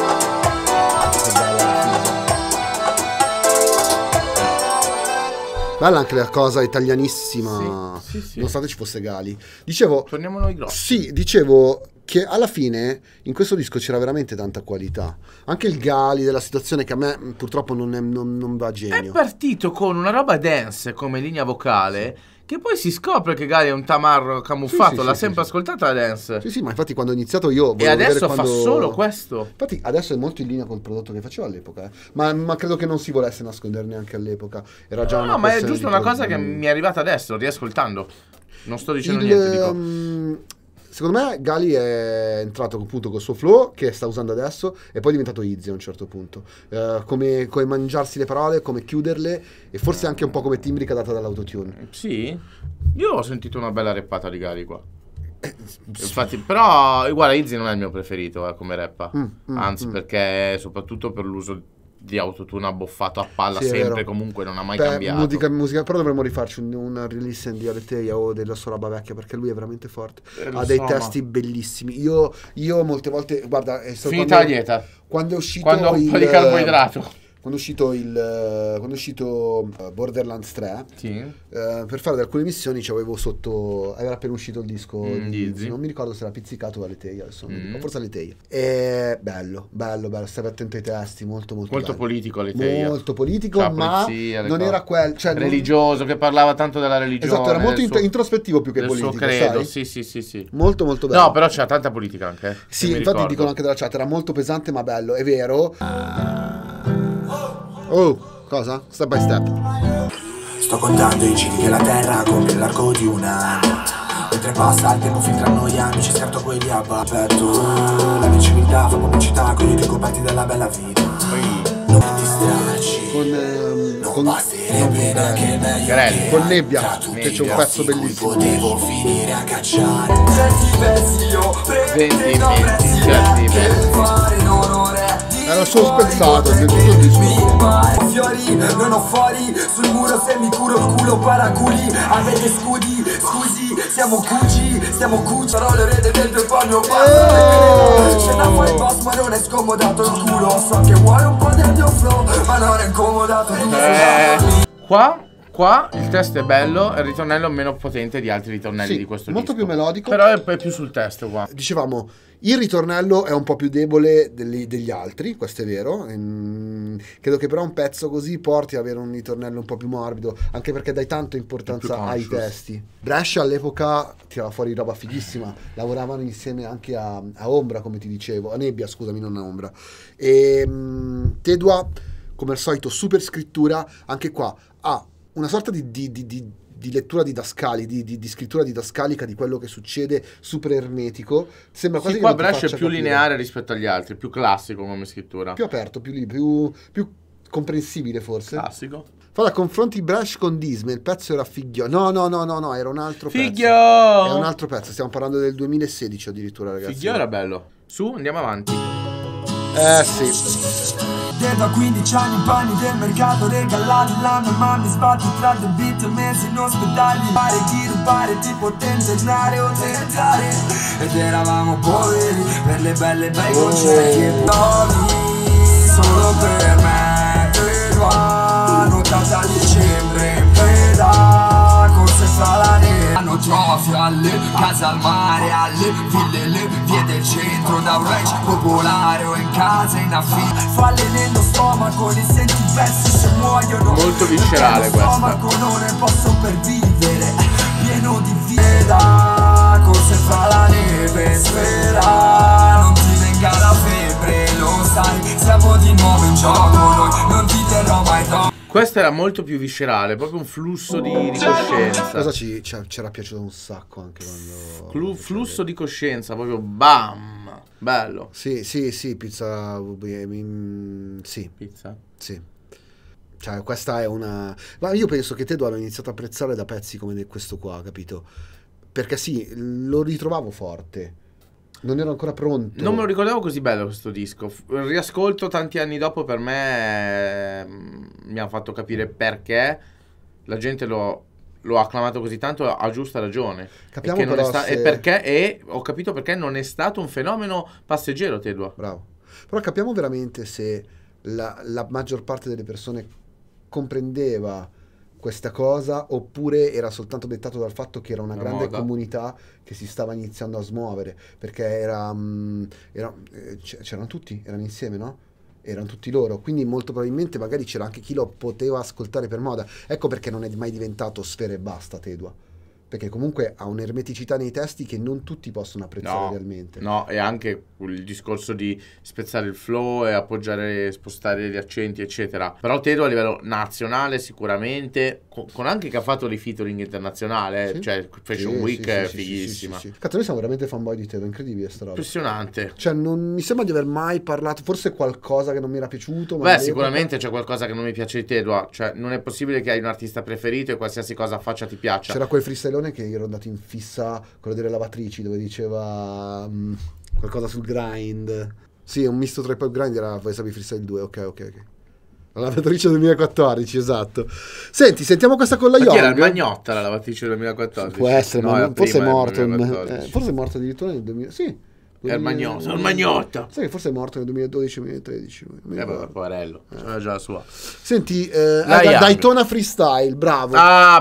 Bella anche la cosa italianissima,
sì.
nonostante ci fosse Gali. Dicevo,
torniamo noi grossi.
Sì, dicevo che alla fine in questo disco c'era veramente tanta qualità. Anche il Gali della situazione che a me purtroppo non va a genio.
È partito con una roba dance come linea vocale. Che poi si scopre che Gali è un tamarro camuffato, l'ha sempre ascoltata la dance.
Sì, ma infatti quando ho iniziato io...
E adesso fa solo questo.
Infatti adesso è molto in linea con il prodotto che faceva all'epoca. Ma credo che non si volesse nascondere neanche all'epoca. Era già una
ma è giusto una cosa che mi è arrivata adesso, riascoltando. Non sto dicendo niente, dico.
Secondo me Gali è entrato appunto col suo flow che sta usando adesso e poi è diventato easy a un certo punto, come mangiarsi le parole, come chiuderle e forse anche un po' come timbrica data dall'autotune.
Sì, io ho sentito una bella rappata di Gali qua. Infatti, però guarda, Izzy non è il mio preferito come rappa, anzi perché soprattutto per l'uso di autotune abboffato a palla, sempre comunque non ha mai cambiato.
Musica, però dovremmo rifarci una release di Aleteia o della sua roba vecchia perché lui è veramente forte, ha dei testi bellissimi. Io molte volte, guarda, è stato
finita la dieta
quando è uscito
un po' di carboidrato.
Quando è uscito Borderlands 3,
sì.
Per fare alcune missioni c'avevo sotto, era appena uscito il disco di
Izzy.
Non mi ricordo se era Pizzicato o Aleteia, adesso non mi ricordo, forse Aleteia. E bello, stavi attento ai testi, molto bello.
Politico Aleteia.
Molto politico,
la
ma
polizia,
non era quel, cioè
religioso, che parlava tanto della religione.
Esatto, era molto introspettivo più che politico,
suo credo,
sai?
sì.
Molto bello.
No, però c'era tanta politica anche.
Sì, infatti dicono anche della chat, era molto pesante ma bello, è vero. Oh, cosa? Step by step.
Sto contando i giri che la terra compie l'arco di un anno. Mentre passa il tempo filtrano gli amici, scarto quelli a petto. La mia civiltà fa pubblicità con i ricoperti della bella vita. Non ti distrarci, non basterebbe neanche il meglio.
Con Nebbia, che c'è un pezzo bellissimo.
Potevo finire a cacciare. Certi versi io
pretenderò
che fare in onore.
Era solo spezzato, è tutto il disco.
Fiori, non ho fuori sul muro se mi curo il culo paraculi. Avete scudi, scusi, siamo cuci, sarò l'erede del tuo pagno. Scena fuori boss ma non è scomodato il culo. So che vuoi un po' del mio flow ma non è incomodato.
Qua il testo è bello, il ritornello è meno potente di altri ritornelli
Sì,
di questo
molto
disco.
più melodico.
Però è più sul testo qua.
Dicevamo, il ritornello è un po' più debole degli altri, questo è vero. Credo che però un pezzo così porti ad avere un ritornello un po' più morbido, anche perché dai tanta importanza
È più
ai
conscious.
testi. Brescia all'epoca tirava fuori roba fighissima, lavoravano insieme anche a Ombra, come ti dicevo, a Nebbia, scusami, non a Ombra. E Tedua, come al solito, super scrittura, anche qua ha una sorta di lettura didascali, di scrittura didascalica di quello che succede, super ermetico. Sembra quasi
Sì,
che
qua
non ti
Brescia è
faccia
più
capire.
lineare rispetto agli altri, più classico come scrittura.
Più aperto, più comprensibile forse.
Classico.
Fa confronti Brescia con Disney, il pezzo era Figlio. No, era un altro
Figlio!
pezzo. È un altro pezzo, stiamo parlando del 2016 addirittura, ragazzi.
Figlio era bello. Su, andiamo avanti.
Sì.
Da 15 anni i panni del mercato regalati. La mia mamma mi sbatte tra The Beat e mesi in ospedali. Pare di rubare, tipo tentennare o tentare. Ed eravamo poveri per le belle bei concerti e provi solo per me. E notata a dicembre in preda, corse fra la neve. Hanno trofi alle case al mare, alle ville, le vie del centro, da un ranch popolare o in casa in affitto. Falle nello stomaco, li senti versi se muoiono.
Molto viscerale
Nello
questa.
stomaco non ne posso per vivere, pieno di vita, corse fra la neve, spera non ti venga la febbre, lo sai, siamo di nuovo in gioco, noi non ti terrò mai dopo.
Questo era molto più viscerale, proprio un flusso di coscienza.
Cosa c'era piaciuto un sacco anche quando...
Flusso di coscienza, proprio bam. Bello.
Sì, pizza... sì.
Pizza.
Sì. Cioè, questa è una... Ma io penso che Tedua l'ho iniziato a apprezzare da pezzi come questo qua, capito? Perché sì, lo ritrovavo forte. Non ero ancora pronto.
Non me lo ricordavo così bello questo disco. Il riascolto tanti anni dopo per me mi ha fatto capire perché la gente lo ha acclamato così tanto a giusta ragione.
Capiamo
e, che non
però
è sta-
se-
e perché e ho capito perché non è stato un fenomeno passeggero, Tedua.
Bravo. Però capiamo veramente se la maggior parte delle persone comprendeva questa cosa oppure era soltanto dettato dal fatto che era una
La
grande
moda.
comunità che si stava iniziando a smuovere, perché c'erano tutti, erano insieme, no? Erano tutti loro, quindi molto probabilmente magari c'era anche chi lo poteva ascoltare per moda. Ecco perché non è mai diventato Sfera e basta Tedua, perché comunque ha un'ermeticità nei testi che non tutti possono apprezzare realmente.
No, e anche il discorso di spezzare il flow e appoggiare, spostare gli accenti, eccetera. Però Tedua a livello nazionale sicuramente, con anche che ha fatto dei featuring internazionali,
Sì.
cioè Fashion
Sì,
Week
sì,
è
sì,
fighissima.
sì. Cazzo, noi siamo veramente fanboy di Tedua, incredibile sta roba.
Impressionante.
Cioè, non mi sembra di aver mai parlato, forse qualcosa che non mi era piaciuto. Ma
Beh,
all'epoca-
sicuramente c'è qualcosa che non mi piace di Tedua. Cioè, non è possibile che hai un artista preferito e qualsiasi cosa faccia ti piaccia.
C'era quel freestylone che io ero andato in fissa, quello delle lavatrici, dove diceva qualcosa sul grind. Sì, un misto tra i pop grind era Wasabi Freestyle 2, ok. La lavatrice 2014, esatto. Senti, sentiamo questa con la
Ma chi
Young.
era il Magnotta, la lavatrice del 2014?
Può essere,
No,
ma
era
forse è
prima del
morto.
2014.
Forse è morto addirittura nel 2000. Sì.
È il Magnotta.
Sai che forse è morto nel 2012-2013.
Vabbè, poverello, c'era già la sua.
Senti,
Young.
Daytona Freestyle, bravo.
Ah,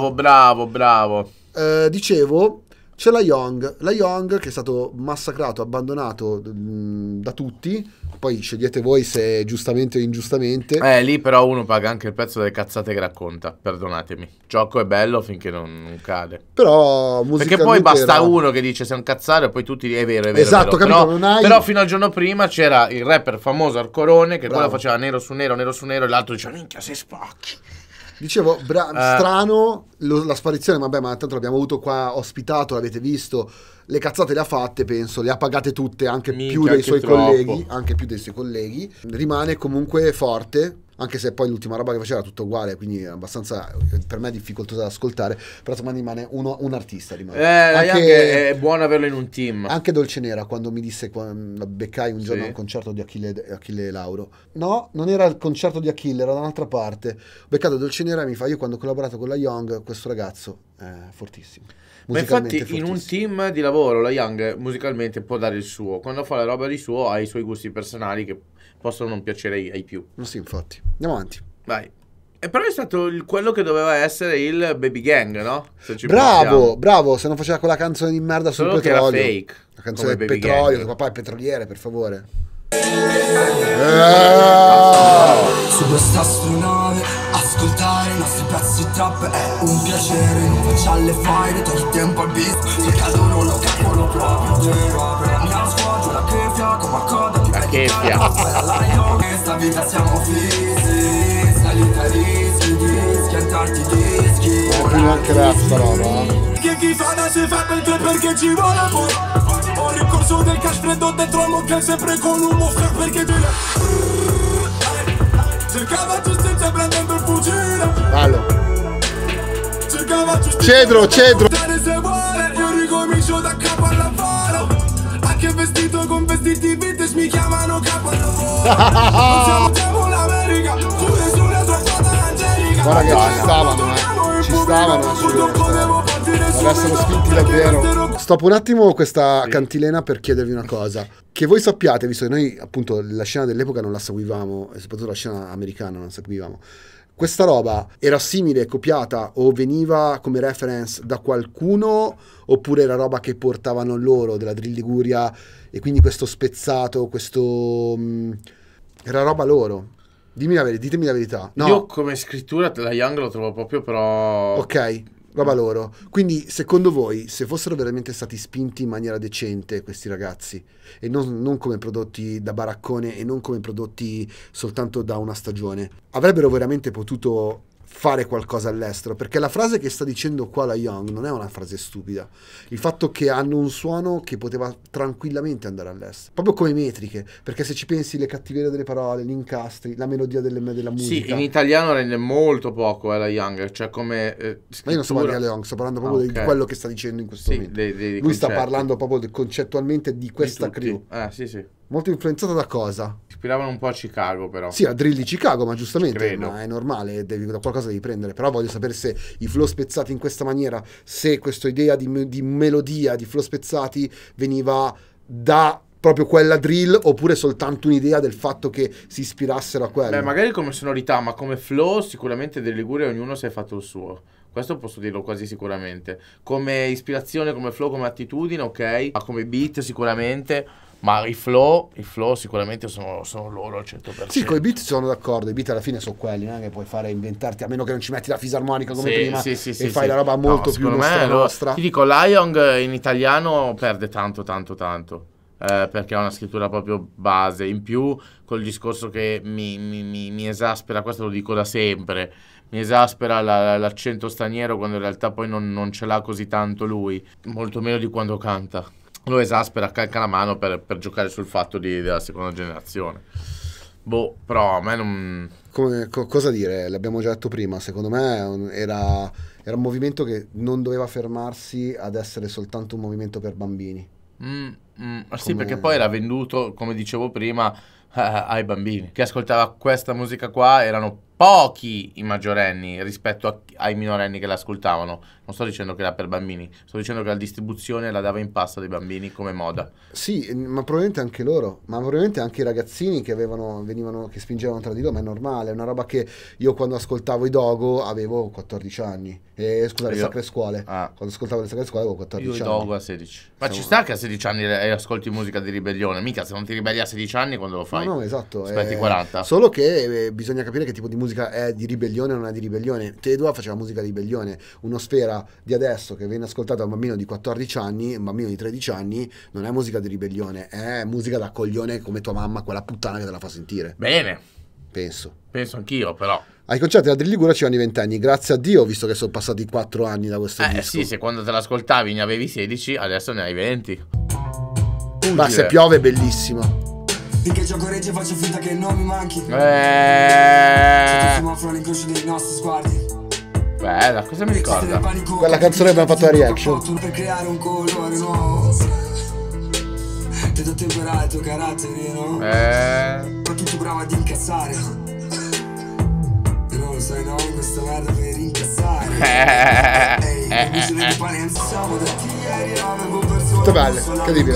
bravo.
Dicevo, c'è la Young che è stato massacrato, abbandonato da tutti. Poi scegliete voi se giustamente o ingiustamente.
Lì però uno paga anche il prezzo delle cazzate che racconta, perdonatemi. Il gioco è bello finché non cade.
Però musicalmente
Perché poi basta
era-
uno che dice sei un cazzaro e poi tutti è vero.
Esatto, capito,
Però,
non hai-
però fino al giorno prima c'era il rapper famoso Arcorone che
Bravo.
quello faceva nero su nero e l'altro diceva minchia sei spacchi.
Dicevo, strano la sparizione, vabbè, ma tanto l'abbiamo avuto qua ospitato, l'avete visto, le cazzate le ha fatte, penso, le ha pagate tutte, anche
Minchia,
più dei
anche
suoi
troppo.
colleghi, anche più dei suoi colleghi. Rimane comunque forte, anche se poi l'ultima roba che faceva era tutto uguale, quindi è abbastanza, per me, difficoltosa da ascoltare, però insomma rimane un artista. Rimane.
La Young è buono averlo in un team.
Anche Dolce Nera, quando mi disse, quando beccai un giorno
Sì.
a un concerto di Achille Lauro. No, non era il concerto di Achille, era da un'altra parte. Ho beccato Dolce Nera e mi fa, io quando ho collaborato con la Young, questo ragazzo è fortissimo.
Ma infatti
Musicalmente
in un
fortissimo.
team di lavoro la Young musicalmente può dare il suo. Quando fa la roba di suo ha i suoi gusti personali che possono non piacere ai più.
Ma sì, infatti. Andiamo avanti.
Vai. però è stato quello che doveva essere il Baby Gang, no? Se ci
Bravo,
pensiamo.
bravo, se non faceva quella canzone di merda sul
Solo che era
petrolio.
fake.
La canzone
come
del
Baby
petrolio,
Gang.
papà è petroliere, per favore.
Su questa astronave, ascoltare i nostri pezzi trap è un piacere. Non facciamo le fire, togli tempo al beat. Se cado non lo cavolo proprio zero. Per la mia squadra, la chefia, come a coda di
La chefia.
questa vita siamo fisi, salita rischi, schiantarti dischi.
Prima anche rap sta roba.
Che chi fa da se fa perché ci vuole poi. Ho ricorso del cash freddo dentro al motel sempre con un mofre perché te cercava giustizia prendendo il fucile.
Ballo.
Cercava giustizia
Cedro, cedro.
se vuole. Io ricomincio da capo al lavoro. Anche vestito con vestiti vintage mi chiamano capo al lavoro. Siamo l'America, pure sulla tua foto angelica.
Guarda che ci stavano, ci stavano. Avessero spinti davvero. Stoppo un attimo questa cantilena per chiedervi una cosa. Che voi sappiate, visto che noi appunto la scena dell'epoca non la seguivamo, e soprattutto la scena americana non la seguivamo, questa roba era simile, copiata o veniva come reference da qualcuno, oppure era roba che portavano loro della Drill Liguria e quindi questo spezzato, questo... era roba loro? Ditemi la verità. No.
Io come scrittura la Young lo trovo proprio però...
Ok, roba loro. Quindi secondo voi, se fossero veramente stati spinti in maniera decente questi ragazzi, e non come prodotti da baraccone e non come prodotti soltanto da una stagione, avrebbero veramente potuto fare qualcosa all'estero? Perché la frase che sta dicendo qua la Young non è una frase stupida. Il fatto che hanno un suono che poteva tranquillamente andare all'estero, proprio come metriche, perché se ci pensi le cattiverie delle parole, gli incastri, la melodia della musica.
Sì, in italiano rende molto poco la Young, cioè come
ma io non sto parlando di Young, sto parlando proprio di quello che sta dicendo in questo momento.
Lui
Lui sta parlando proprio concettualmente di questa crew.
Sì, sì.
Molto influenzata da cosa?
Ispiravano un po' a Chicago, però.
Sì, a Drill di Chicago, ma giustamente,
Credo.
ma è normale, da qualcosa devi prendere. Però voglio sapere se i flow spezzati in questa maniera, se questa idea di melodia, di flow spezzati veniva da proprio quella drill, oppure soltanto un'idea del fatto che si ispirassero a quella.
Beh, magari come sonorità, ma come flow sicuramente del Liguria ognuno si è fatto il suo. Questo posso dirlo quasi sicuramente. Come ispirazione, come flow, come attitudine, ok. Ma come beat sicuramente. Ma i flow sicuramente sono loro al 100%.
Sì, con i beat sono d'accordo. I beat alla fine sono quelli, non è che puoi fare inventarti, a meno che non ci metti la fisarmonica come prima e fai la roba molto più nostra.
Ti dico, Lion in italiano perde tanto. Perché ha una scrittura proprio base. In più, col discorso che mi esaspera, questo lo dico da sempre, mi esaspera l'accento straniero, quando in realtà poi non ce l'ha così tanto lui, molto meno di quando canta. Lo esaspera, calca la mano per giocare sul fatto della seconda generazione. Boh, però a me non...
Cosa dire? L'abbiamo già detto prima, secondo me era un movimento che non doveva fermarsi ad essere soltanto un movimento per bambini.
Sì, perché poi era venduto, come dicevo prima, ai bambini. Chi ascoltava questa musica qua erano pochi i maggiorenni rispetto ai minorenni che l'ascoltavano. Non sto dicendo che era per bambini, sto dicendo che la distribuzione la dava in pasto dei bambini come moda.
Sì, ma probabilmente anche loro, ma probabilmente anche i ragazzini che che spingevano tra di loro, ma è normale, è una roba che io quando ascoltavo i Dogo avevo 14 anni. Scusate, le Sacre Scuole. Quando ascoltavo le Sacre Scuole avevo 14
io
anni.
Io i Dogo a 16. Ma ci sta che a 16 anni ascolti musica di ribellione, mica se non ti ribelli a 16 anni quando lo fai.
No, esatto.
Aspetti 40.
Solo che bisogna capire che tipo di musica è di ribellione o non è di ribellione. Tedua faceva musica di ribellione. Uno Sfera di adesso che viene ascoltato da un bambino di 14 anni, un bambino di 13 anni, non è musica di ribellione, è musica da coglione come tua mamma, quella puttana che te la fa sentire.
Bene.
Penso
anch'io, però.
ai concerti della Drill Liguria ci vanno i 20 anni, grazie a Dio, visto che sono passati 4 anni da questo disco.
Sì, se quando te l'ascoltavi ne avevi 16, adesso ne hai 20.
Ma se piove è bellissimo.
Finché gioco regge faccio finta che non mi manchi. Tutti si offrono l'incrocio dei nostri sguardi.
Bella, cosa mi ricorda?
Quella canzone abbiamo fatto la reaction.
Per creare un colore nuovo. Vedo temperare i tuoi caratteri, no? Ma tutto bravo ad incazzare. E non lo sai, no, questa merda per incazzare.
Tutto bello, incredibile.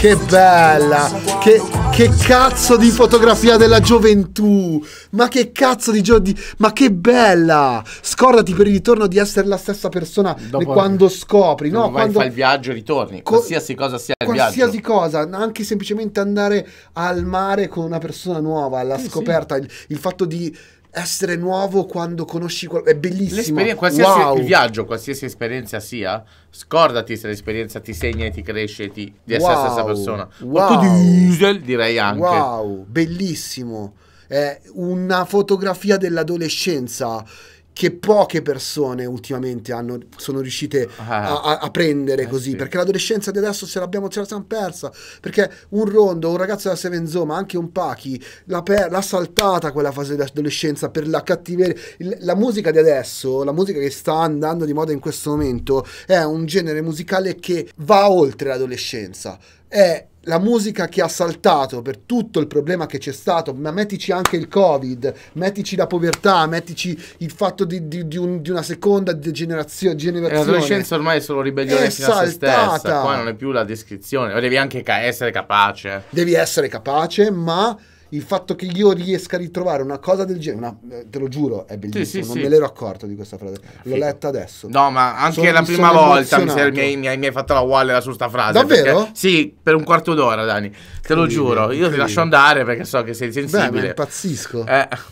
Che bella! Che cazzo di fotografia della gioventù! Ma che cazzo ma che bella! Scordati per il ritorno di essere la stessa persona quando scopri, no? Quando
fai il viaggio e ritorni, qualsiasi cosa sia il viaggio.
Qualsiasi cosa, anche semplicemente andare al mare con una persona nuova, alla scoperta, il fatto di essere nuovo quando conosci è bellissimo.
Qualsiasi il viaggio, qualsiasi esperienza sia, scordati se l'esperienza ti segna e ti cresce di essere la stessa persona. Molto diesel, direi anche.
Wow, bellissimo. È una fotografia dell'adolescenza che poche persone ultimamente sono riuscite a prendere così, perché l'adolescenza di adesso ce la siamo persa, perché un ragazzo della Seven, ma anche un Pachi l'ha saltata quella fase dell'adolescenza per la cattiveria. La musica di adesso, la musica che sta andando di moda in questo momento, è un genere musicale che va oltre l'adolescenza, è la musica che ha saltato per tutto il problema che c'è stato, ma mettici anche il Covid, mettici la povertà, mettici il fatto di una seconda generazione.
L'adolescenza ormai è solo ribellione fino a se stessa, qua non è più la descrizione, devi anche essere capace.
Devi essere capace, ma il fatto che io riesca a ritrovare una cosa del genere, te lo giuro, è bellissimo. Non me l'ero accorto di questa frase. L'ho letta adesso.
No, ma anche la prima volta mi hai fatto la walla su sta frase.
Davvero?
Perché, sì, per un quarto d'ora, Dani. Te lo giuro. Io ti lascio andare perché so che sei sensibile.
Beh, ma impazzisco.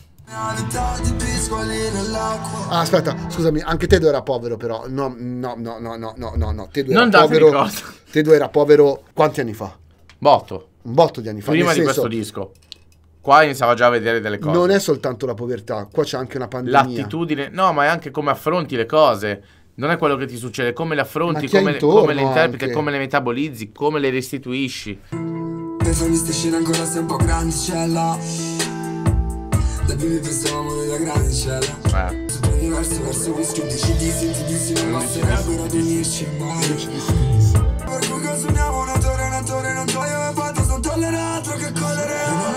Aspetta, scusami, anche Tedo era povero, però. No. Tedo era povero. Tedo era povero quanti anni fa?
Un
botto di anni fa.
Prima di questo disco. Qua iniziava già a vedere delle cose.
Non è soltanto la povertà, qua c'è anche una pandemia.
L'attitudine, no, ma è anche come affronti le cose. Non è quello che ti succede, come le affronti, come le interpreti, come le metabolizzi, come le restituisci.
Questa scena ancora sei un po' grandicella. Da bimbi pensavamo nella grandicella. Verso rischio di CD, non basterebbero ad unirci mai. Per cui consumiamo un autore, non voglio mai fatto, sono tollerato che collere.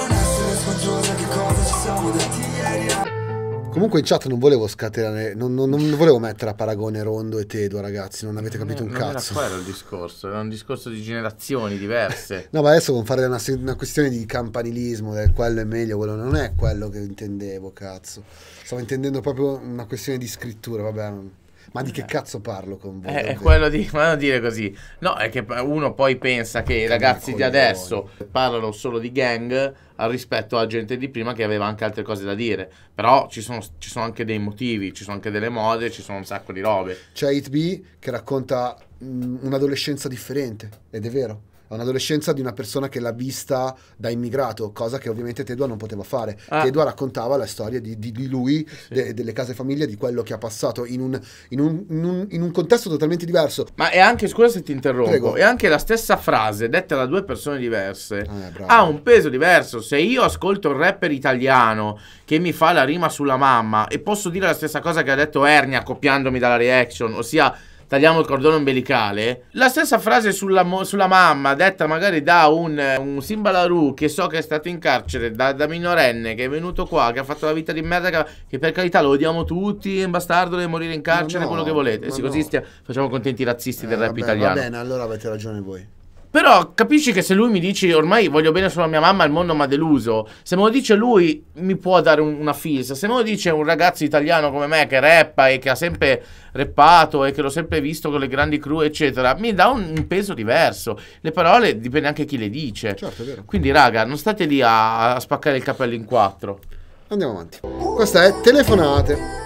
Che cosa ci siamo detti ieri.
Comunque in chat non volevo scatenare, non volevo mettere a paragone Rondo e Tedo, ragazzi, non avete capito un cazzo.
Non era quello il discorso, era un discorso di generazioni diverse.
No, ma adesso con fare una questione di campanilismo, quello è meglio, quello non è quello che intendevo, cazzo. Stavo intendendo proprio una questione di scrittura, vabbè. Ma di che cazzo parlo con voi?
È quello di, ma non dire così. No, è che uno poi pensa che i ragazzi di adesso parlano solo di gang rispetto a gente di prima che aveva anche altre cose da dire. Però ci sono anche dei motivi, ci sono anche delle mode, ci sono un sacco di robe.
C'è It B che racconta un'adolescenza differente, ed è vero. È un'adolescenza di una persona che l'ha vista da immigrato, cosa che ovviamente Tedua non poteva fare. Tedua raccontava la storia di lui, delle case famiglie, di quello che ha passato in un contesto totalmente diverso.
Ma è anche, scusa se ti interrompo,
Prego.
è anche la stessa frase detta da due persone diverse ha un peso diverso. Se io ascolto il rapper italiano che mi fa la rima sulla mamma e posso dire la stessa cosa che ha detto Ernia copiandomi dalla reaction, ossia tagliamo il cordone ombelicale, la stessa frase sulla mamma detta magari da un Simbalaru che so che è stato in carcere da minorenne, che è venuto qua, che ha fatto la vita di merda, che per carità lo odiamo tutti, è un bastardo, deve morire in carcere, quello che volete. Sì, così facciamo contenti i razzisti del rap italiano.
Va bene, allora avete ragione voi.
Però capisci che se lui mi dice ormai voglio bene solo a mia mamma, il mondo mi ha deluso, se me lo dice lui mi può dare una filsa. Se me lo dice un ragazzo italiano come me che rappa e che ha sempre rappato e che l'ho sempre visto con le grandi crew eccetera, mi dà un peso diverso. Le parole dipende anche chi le dice.
Certo, è vero.
Quindi raga, non state lì a spaccare il capello in quattro.
Andiamo avanti. Questa è Telefonate.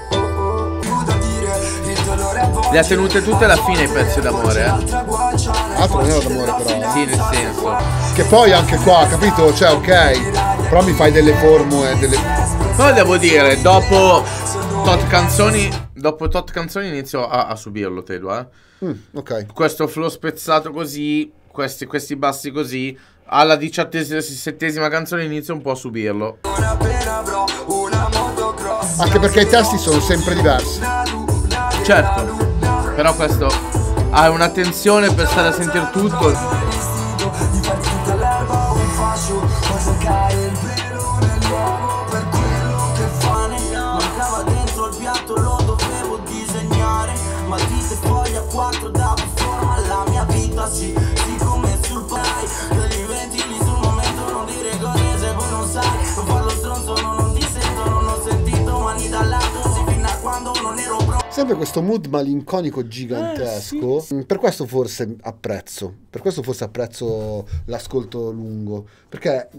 Le ha tenute tutte alla fine i pezzi d'amore,
Altro non era d'amore però.
Sì, nel senso.
Che poi anche qua, capito? Cioè, ok, però mi fai delle formule,
Però devo dire, dopo tot canzoni inizio a subirlo, Tedua,
ok.
Questo flow spezzato così, questi bassi così, alla 17ª canzone inizio un po' a subirlo.
Anche perché i testi sono sempre diversi.
Certo, però questo ha una tensione per stare a sentire tutto.
Matite foglia 4 da forma la mia vita, sì, come sul pai. non sono, non ti sento, non ho sentito mani dal lato, si fino a quando non ero pronto.
Sempre questo mood malinconico gigantesco.
Sì.
Per questo forse apprezzo. L'ascolto lungo. Perché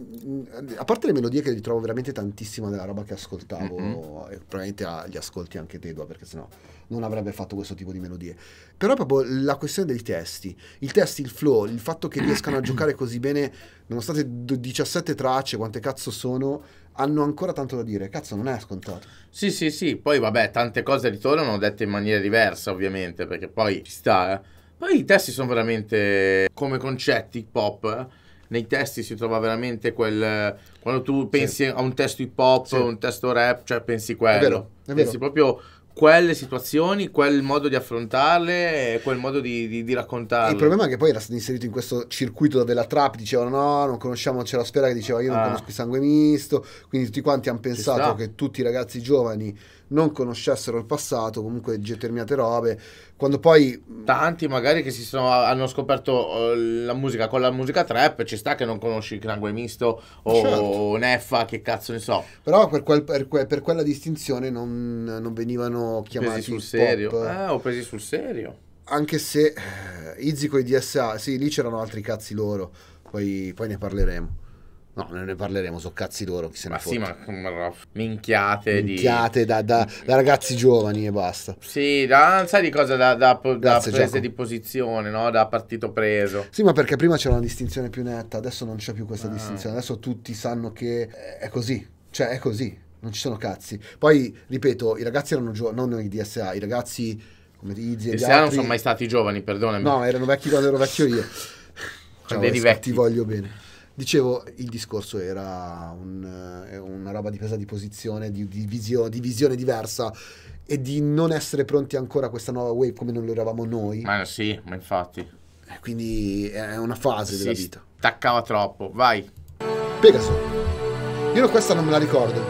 a parte le melodie che ritrovo veramente tantissimo della roba che ascoltavo, e probabilmente gli ascolti anche Tedua, perché sennò non avrebbe fatto questo tipo di melodie. Però proprio la questione dei testi, il flow, il fatto che riescano a giocare così bene, nonostante 17 tracce, quante cazzo sono, hanno ancora tanto da dire. Cazzo, non è scontato.
Sì. Poi vabbè, tante cose ritornano dette in maniera diversa, ovviamente, perché poi ci sta. Poi i testi sono veramente come concetti hip hop. Nei testi si trova veramente quel. Quando tu pensi a un testo hip hop, un testo rap, cioè pensi quello.
È vero.
Pensi proprio quelle situazioni, quel modo di affrontarle e quel modo di raccontarle.
Il problema è che poi era stato inserito in questo circuito dove la trap dicevano no, non conosciamo, c'era Sfera che diceva io non conosco il sangue misto, quindi tutti quanti hanno pensato che tutti i ragazzi giovani non conoscessero il passato, comunque determinate robe, quando poi
tanti magari che hanno scoperto la musica con la musica trap, ci sta che non conosci il sangue misto o Neffa, che cazzo ne so.
Però per quella distinzione non venivano chiamati
presi sul serio.
pop.
O presi sul serio.
Anche se Izzy con i DSA, sì, lì c'erano altri cazzi loro, poi ne parleremo. No, non ne parleremo, so cazzi loro, chi se ne fotte.
Ma minchiate
da ragazzi giovani e basta.
Sì, sai di cosa? Da prese di posizione, no? Da partito preso.
Sì, ma perché prima c'era una distinzione più netta, adesso non c'è più questa distinzione, adesso tutti sanno che è così, cioè è così, non ci sono cazzi. Poi, ripeto, i ragazzi erano non i DSA, i ragazzi come Izzy e gli altri
non sono mai stati giovani, perdonami.
No, erano vecchi quando ero vecchio io.
Ciao, vecchi.
Ti voglio bene. Dicevo, il discorso era una roba di presa di posizione, di visione diversa e di non essere pronti ancora a questa nuova wave come non lo eravamo noi.
Ma sì, ma infatti.
Quindi è una fase della vita.
Staccava troppo, vai.
Pegaso. Io questa non me la ricordo.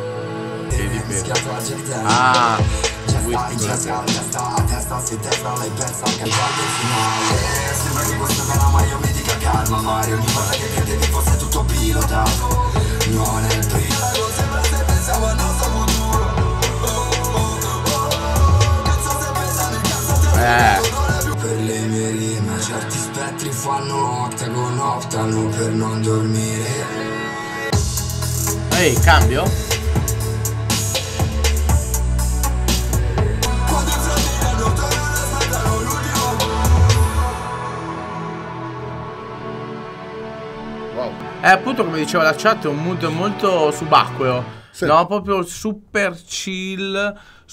Ah,
calma Mario, ogni volta che credevi fosse tutto pilotato. Non è il primo, sembra se pensavo al nostro futuro. Cazzo se pensano in cazzo per le mie rime, certi spettri fanno octagon, optano per non dormire.
Ehi, cambio? Appunto, come diceva la chat, è un mood molto subacqueo. Sì. No, proprio super chill,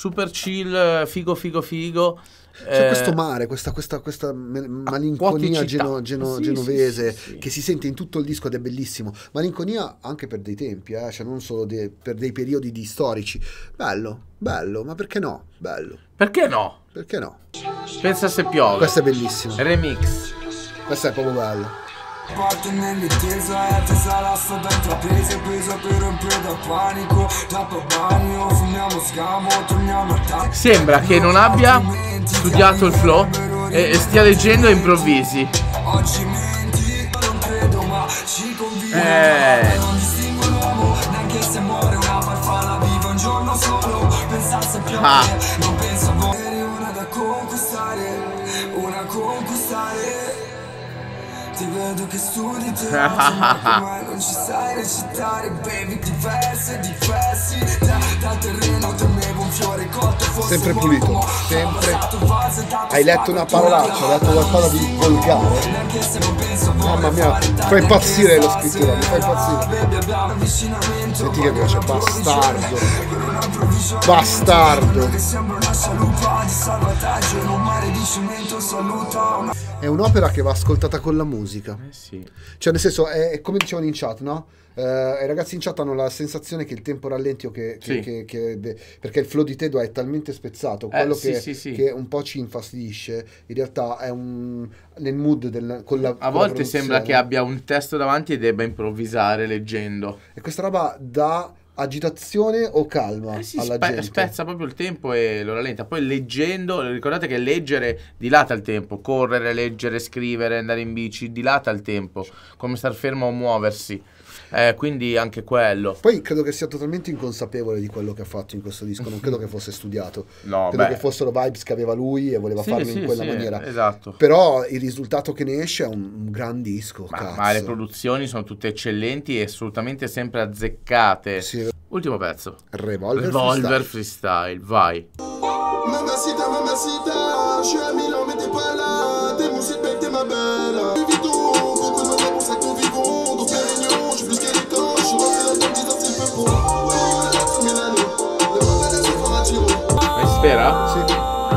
figo.
C'è questo mare, questa malinconia genovese
sì.
Che si sente in tutto il disco ed è bellissimo. Malinconia anche per dei tempi, cioè non solo per dei periodi storici. Bello, ma perché no? Bello.
Perché no? Pensa se piove.
Questo è bellissimo.
Remix.
Questo è proprio bello.
Porte nell'intesa e attesa la strada intrapresa, presa per un preda panico. Tappa bagno, fumiamo, scamo, torniamo a tappa.
Sembra che non abbia studiato il flow e stia leggendo e improvvisi.
Oggi menti, non credo ma ci conviene. Non distingo l'uomo, neanche se muore una farfalla viva un giorno solo. Pensasse più a me, non penso a voi. Eri una da conquistare. Ti vedo che studi te, ma non ci sai recitare, baby, diversi, da terreno temevo un fiore cotto, fosse
sempre pulito, sempre. Hai letto una parolaccia, hai letto qualcosa di volgare. Mamma mia, mi fa impazzire lo scrittore, mi fa impazzire. Senti che piace, bastardo. È un'opera che va ascoltata con la musica.
Sì.
Cioè, nel senso, è come dicevano in chat, no? I ragazzi in chat hanno la sensazione che il tempo rallenti o perché il flow di Tedua è talmente spezzato, quello che un po' ci infastidisce, in realtà è nel mood
a volte sembra che abbia un testo davanti e debba improvvisare leggendo.
E questa roba dà agitazione o calma alla gente.
Spezza proprio il tempo e lo rallenta. Poi leggendo, ricordate che leggere dilata il tempo. Correre, leggere, scrivere, andare in bici dilata il tempo, come star fermo o muoversi. Quindi anche quello.
Poi credo che sia totalmente inconsapevole di quello che ha fatto in questo disco, non credo che fosse studiato.
No,
credo
beh.
che fossero vibes che aveva lui e voleva
Sì,
farlo
sì,
in quella
sì,
maniera.
esatto.
Però il risultato che ne esce è un gran disco, cazzo.
Ma le produzioni sono tutte eccellenti e assolutamente sempre azzeccate.
Sì.
Ultimo pezzo.
Revolver
Freestyle, vai.
Mamacita, mamacita, je suis à Milan, mais t'es pas là. T'es mon site, t'es ma belle. Vite, beaucoup de monde pour ça qu'on vivons. Donc, Pérignon, je suis plus qu'elle est quand. Je suis rentré dans ton disant c'est peu pour. Milano, le monde è fa giro.
È Sfera?
Sì.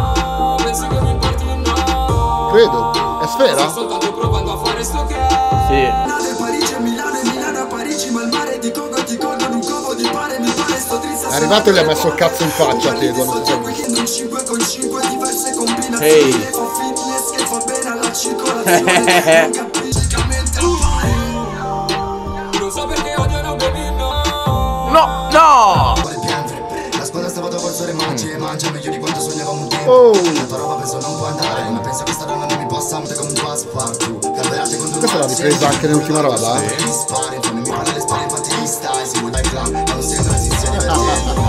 Credo. È Sfera?
Soltanto provando a fare sto che
Sì.
Parigi e Milano a Parigi, ma il mare ti colgo, un covo di pane, mi pare sto triste.
È arrivato e gli ha messo il cazzo in faccia a Tego, non so se hai visto.
5 con 5 diverse combinazioni.
Ehi.
Fa fitness che fa bene alla circolazione. Non capisci non so perché odio non bevi
No!
Vuole piangere. La squadra stava dopo il sole, mangia meglio di quanto sognavamo un tempo.
Oh.
La tua roba penso non può andare, ma penso che sta donna non mi possa muovere come un passepartout. Calderate con due
Questa l'ha ripresa anche nell'ultima roba?
Mi spari, non mi parla le spalle, infatti gli stai. Se vuoi dai clan, non sembra si sia divertendo.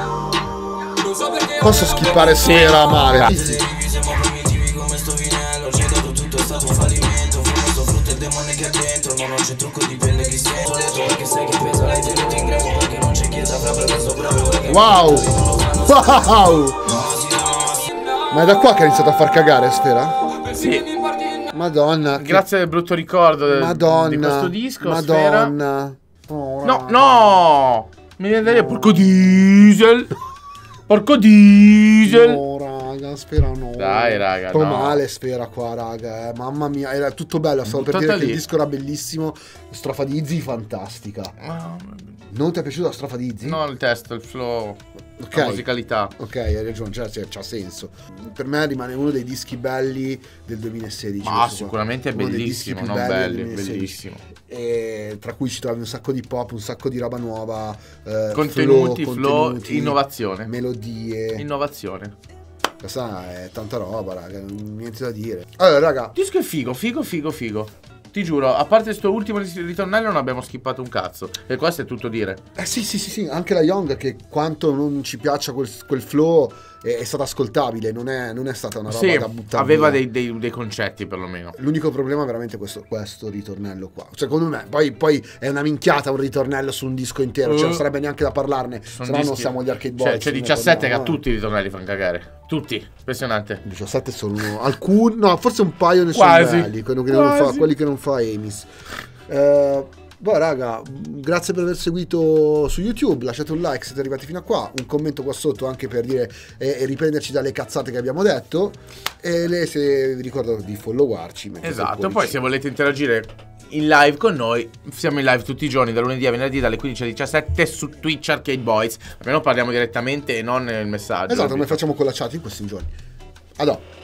Non so perché
Posso skippare Sfera a mare?
Siamo primitivi come sto vinello. C'è dato tutto, è stato un fallimento. Fumo frutto e il demone che ha dentro. Non c'è trucco, dipende chi sei. Ho detto perché sai che pesa, l'hai tenuto in greco. Perché non c'è chiesa fra premesso bravo.
Wow! Wow! Ma è da qua che ha iniziato a far cagare Sfera?
Sì.
Madonna. che-
Grazie del brutto ricordo
Madonna.
di questo disco, Sfera.
Madonna. Oh,
No,
raga.
no! Mi viene da dire, porco diesel! Porco diesel!
No, raga, Sfera no.
Dai, raga,
Sto
no.
male Sfera qua, raga. Mamma mia, era tutto bello. Stavo per
Buttata
dire che
lì.
il disco era bellissimo. Strofa di Izzy, fantastica. Non ti è piaciuta la strofa di Izzy?
No, il testo, il flow,
Ok.
la musicalità.
Ok, hai ragione, c'ha senso. Per me rimane uno dei dischi belli del 2016.
Ma
questo qua.
sicuramente è
Uno dei dischi
bellissimo,
più
non
belli
belli,
del 2016.
bellissimo.
E tra cui ci trovi un sacco di pop, un sacco di roba nuova,
Contenuti, flow,
contenuti,
innovazione.
melodie.
Innovazione.
Questa è tanta roba, raga, niente da dire. Allora, raga,
Il disco è figo. Ti giuro, a parte sto ultimo ritornello non abbiamo skippato un cazzo. E questo è tutto dire.
sì, anche la Young, che quanto non ci piaccia quel flow, è stata ascoltabile, non è stata una roba
Sì,
da buttare
aveva
via.
dei concetti perlomeno.
L'unico problema è veramente questo ritornello qua. Secondo me, poi è una minchiata un ritornello su un disco intero, cioè non sarebbe neanche da parlarne, se no non siamo gli Arcade Boys.
C'è 17 che a tutti i ritornelli fanno cagare. Tutti, impressionante.
17 sono alcuni, no, forse un paio ne sono
Quasi.
belli, quelli che non fa Amis. Boh, raga, grazie per aver seguito su YouTube, lasciate un like se siete arrivati fino a qua, un commento qua sotto anche per dire e riprenderci dalle cazzate che abbiamo detto, e se vi ricordo di followarci. mettete il
Esatto, poi
cuoricino.
se volete interagire in live con noi, siamo in live tutti i giorni, da lunedì a venerdì dalle 15 alle 17 su Twitch Arcade Boys. Almeno parliamo direttamente e non nel messaggio.
Esatto, come facciamo con la chat in questi giorni. Allora.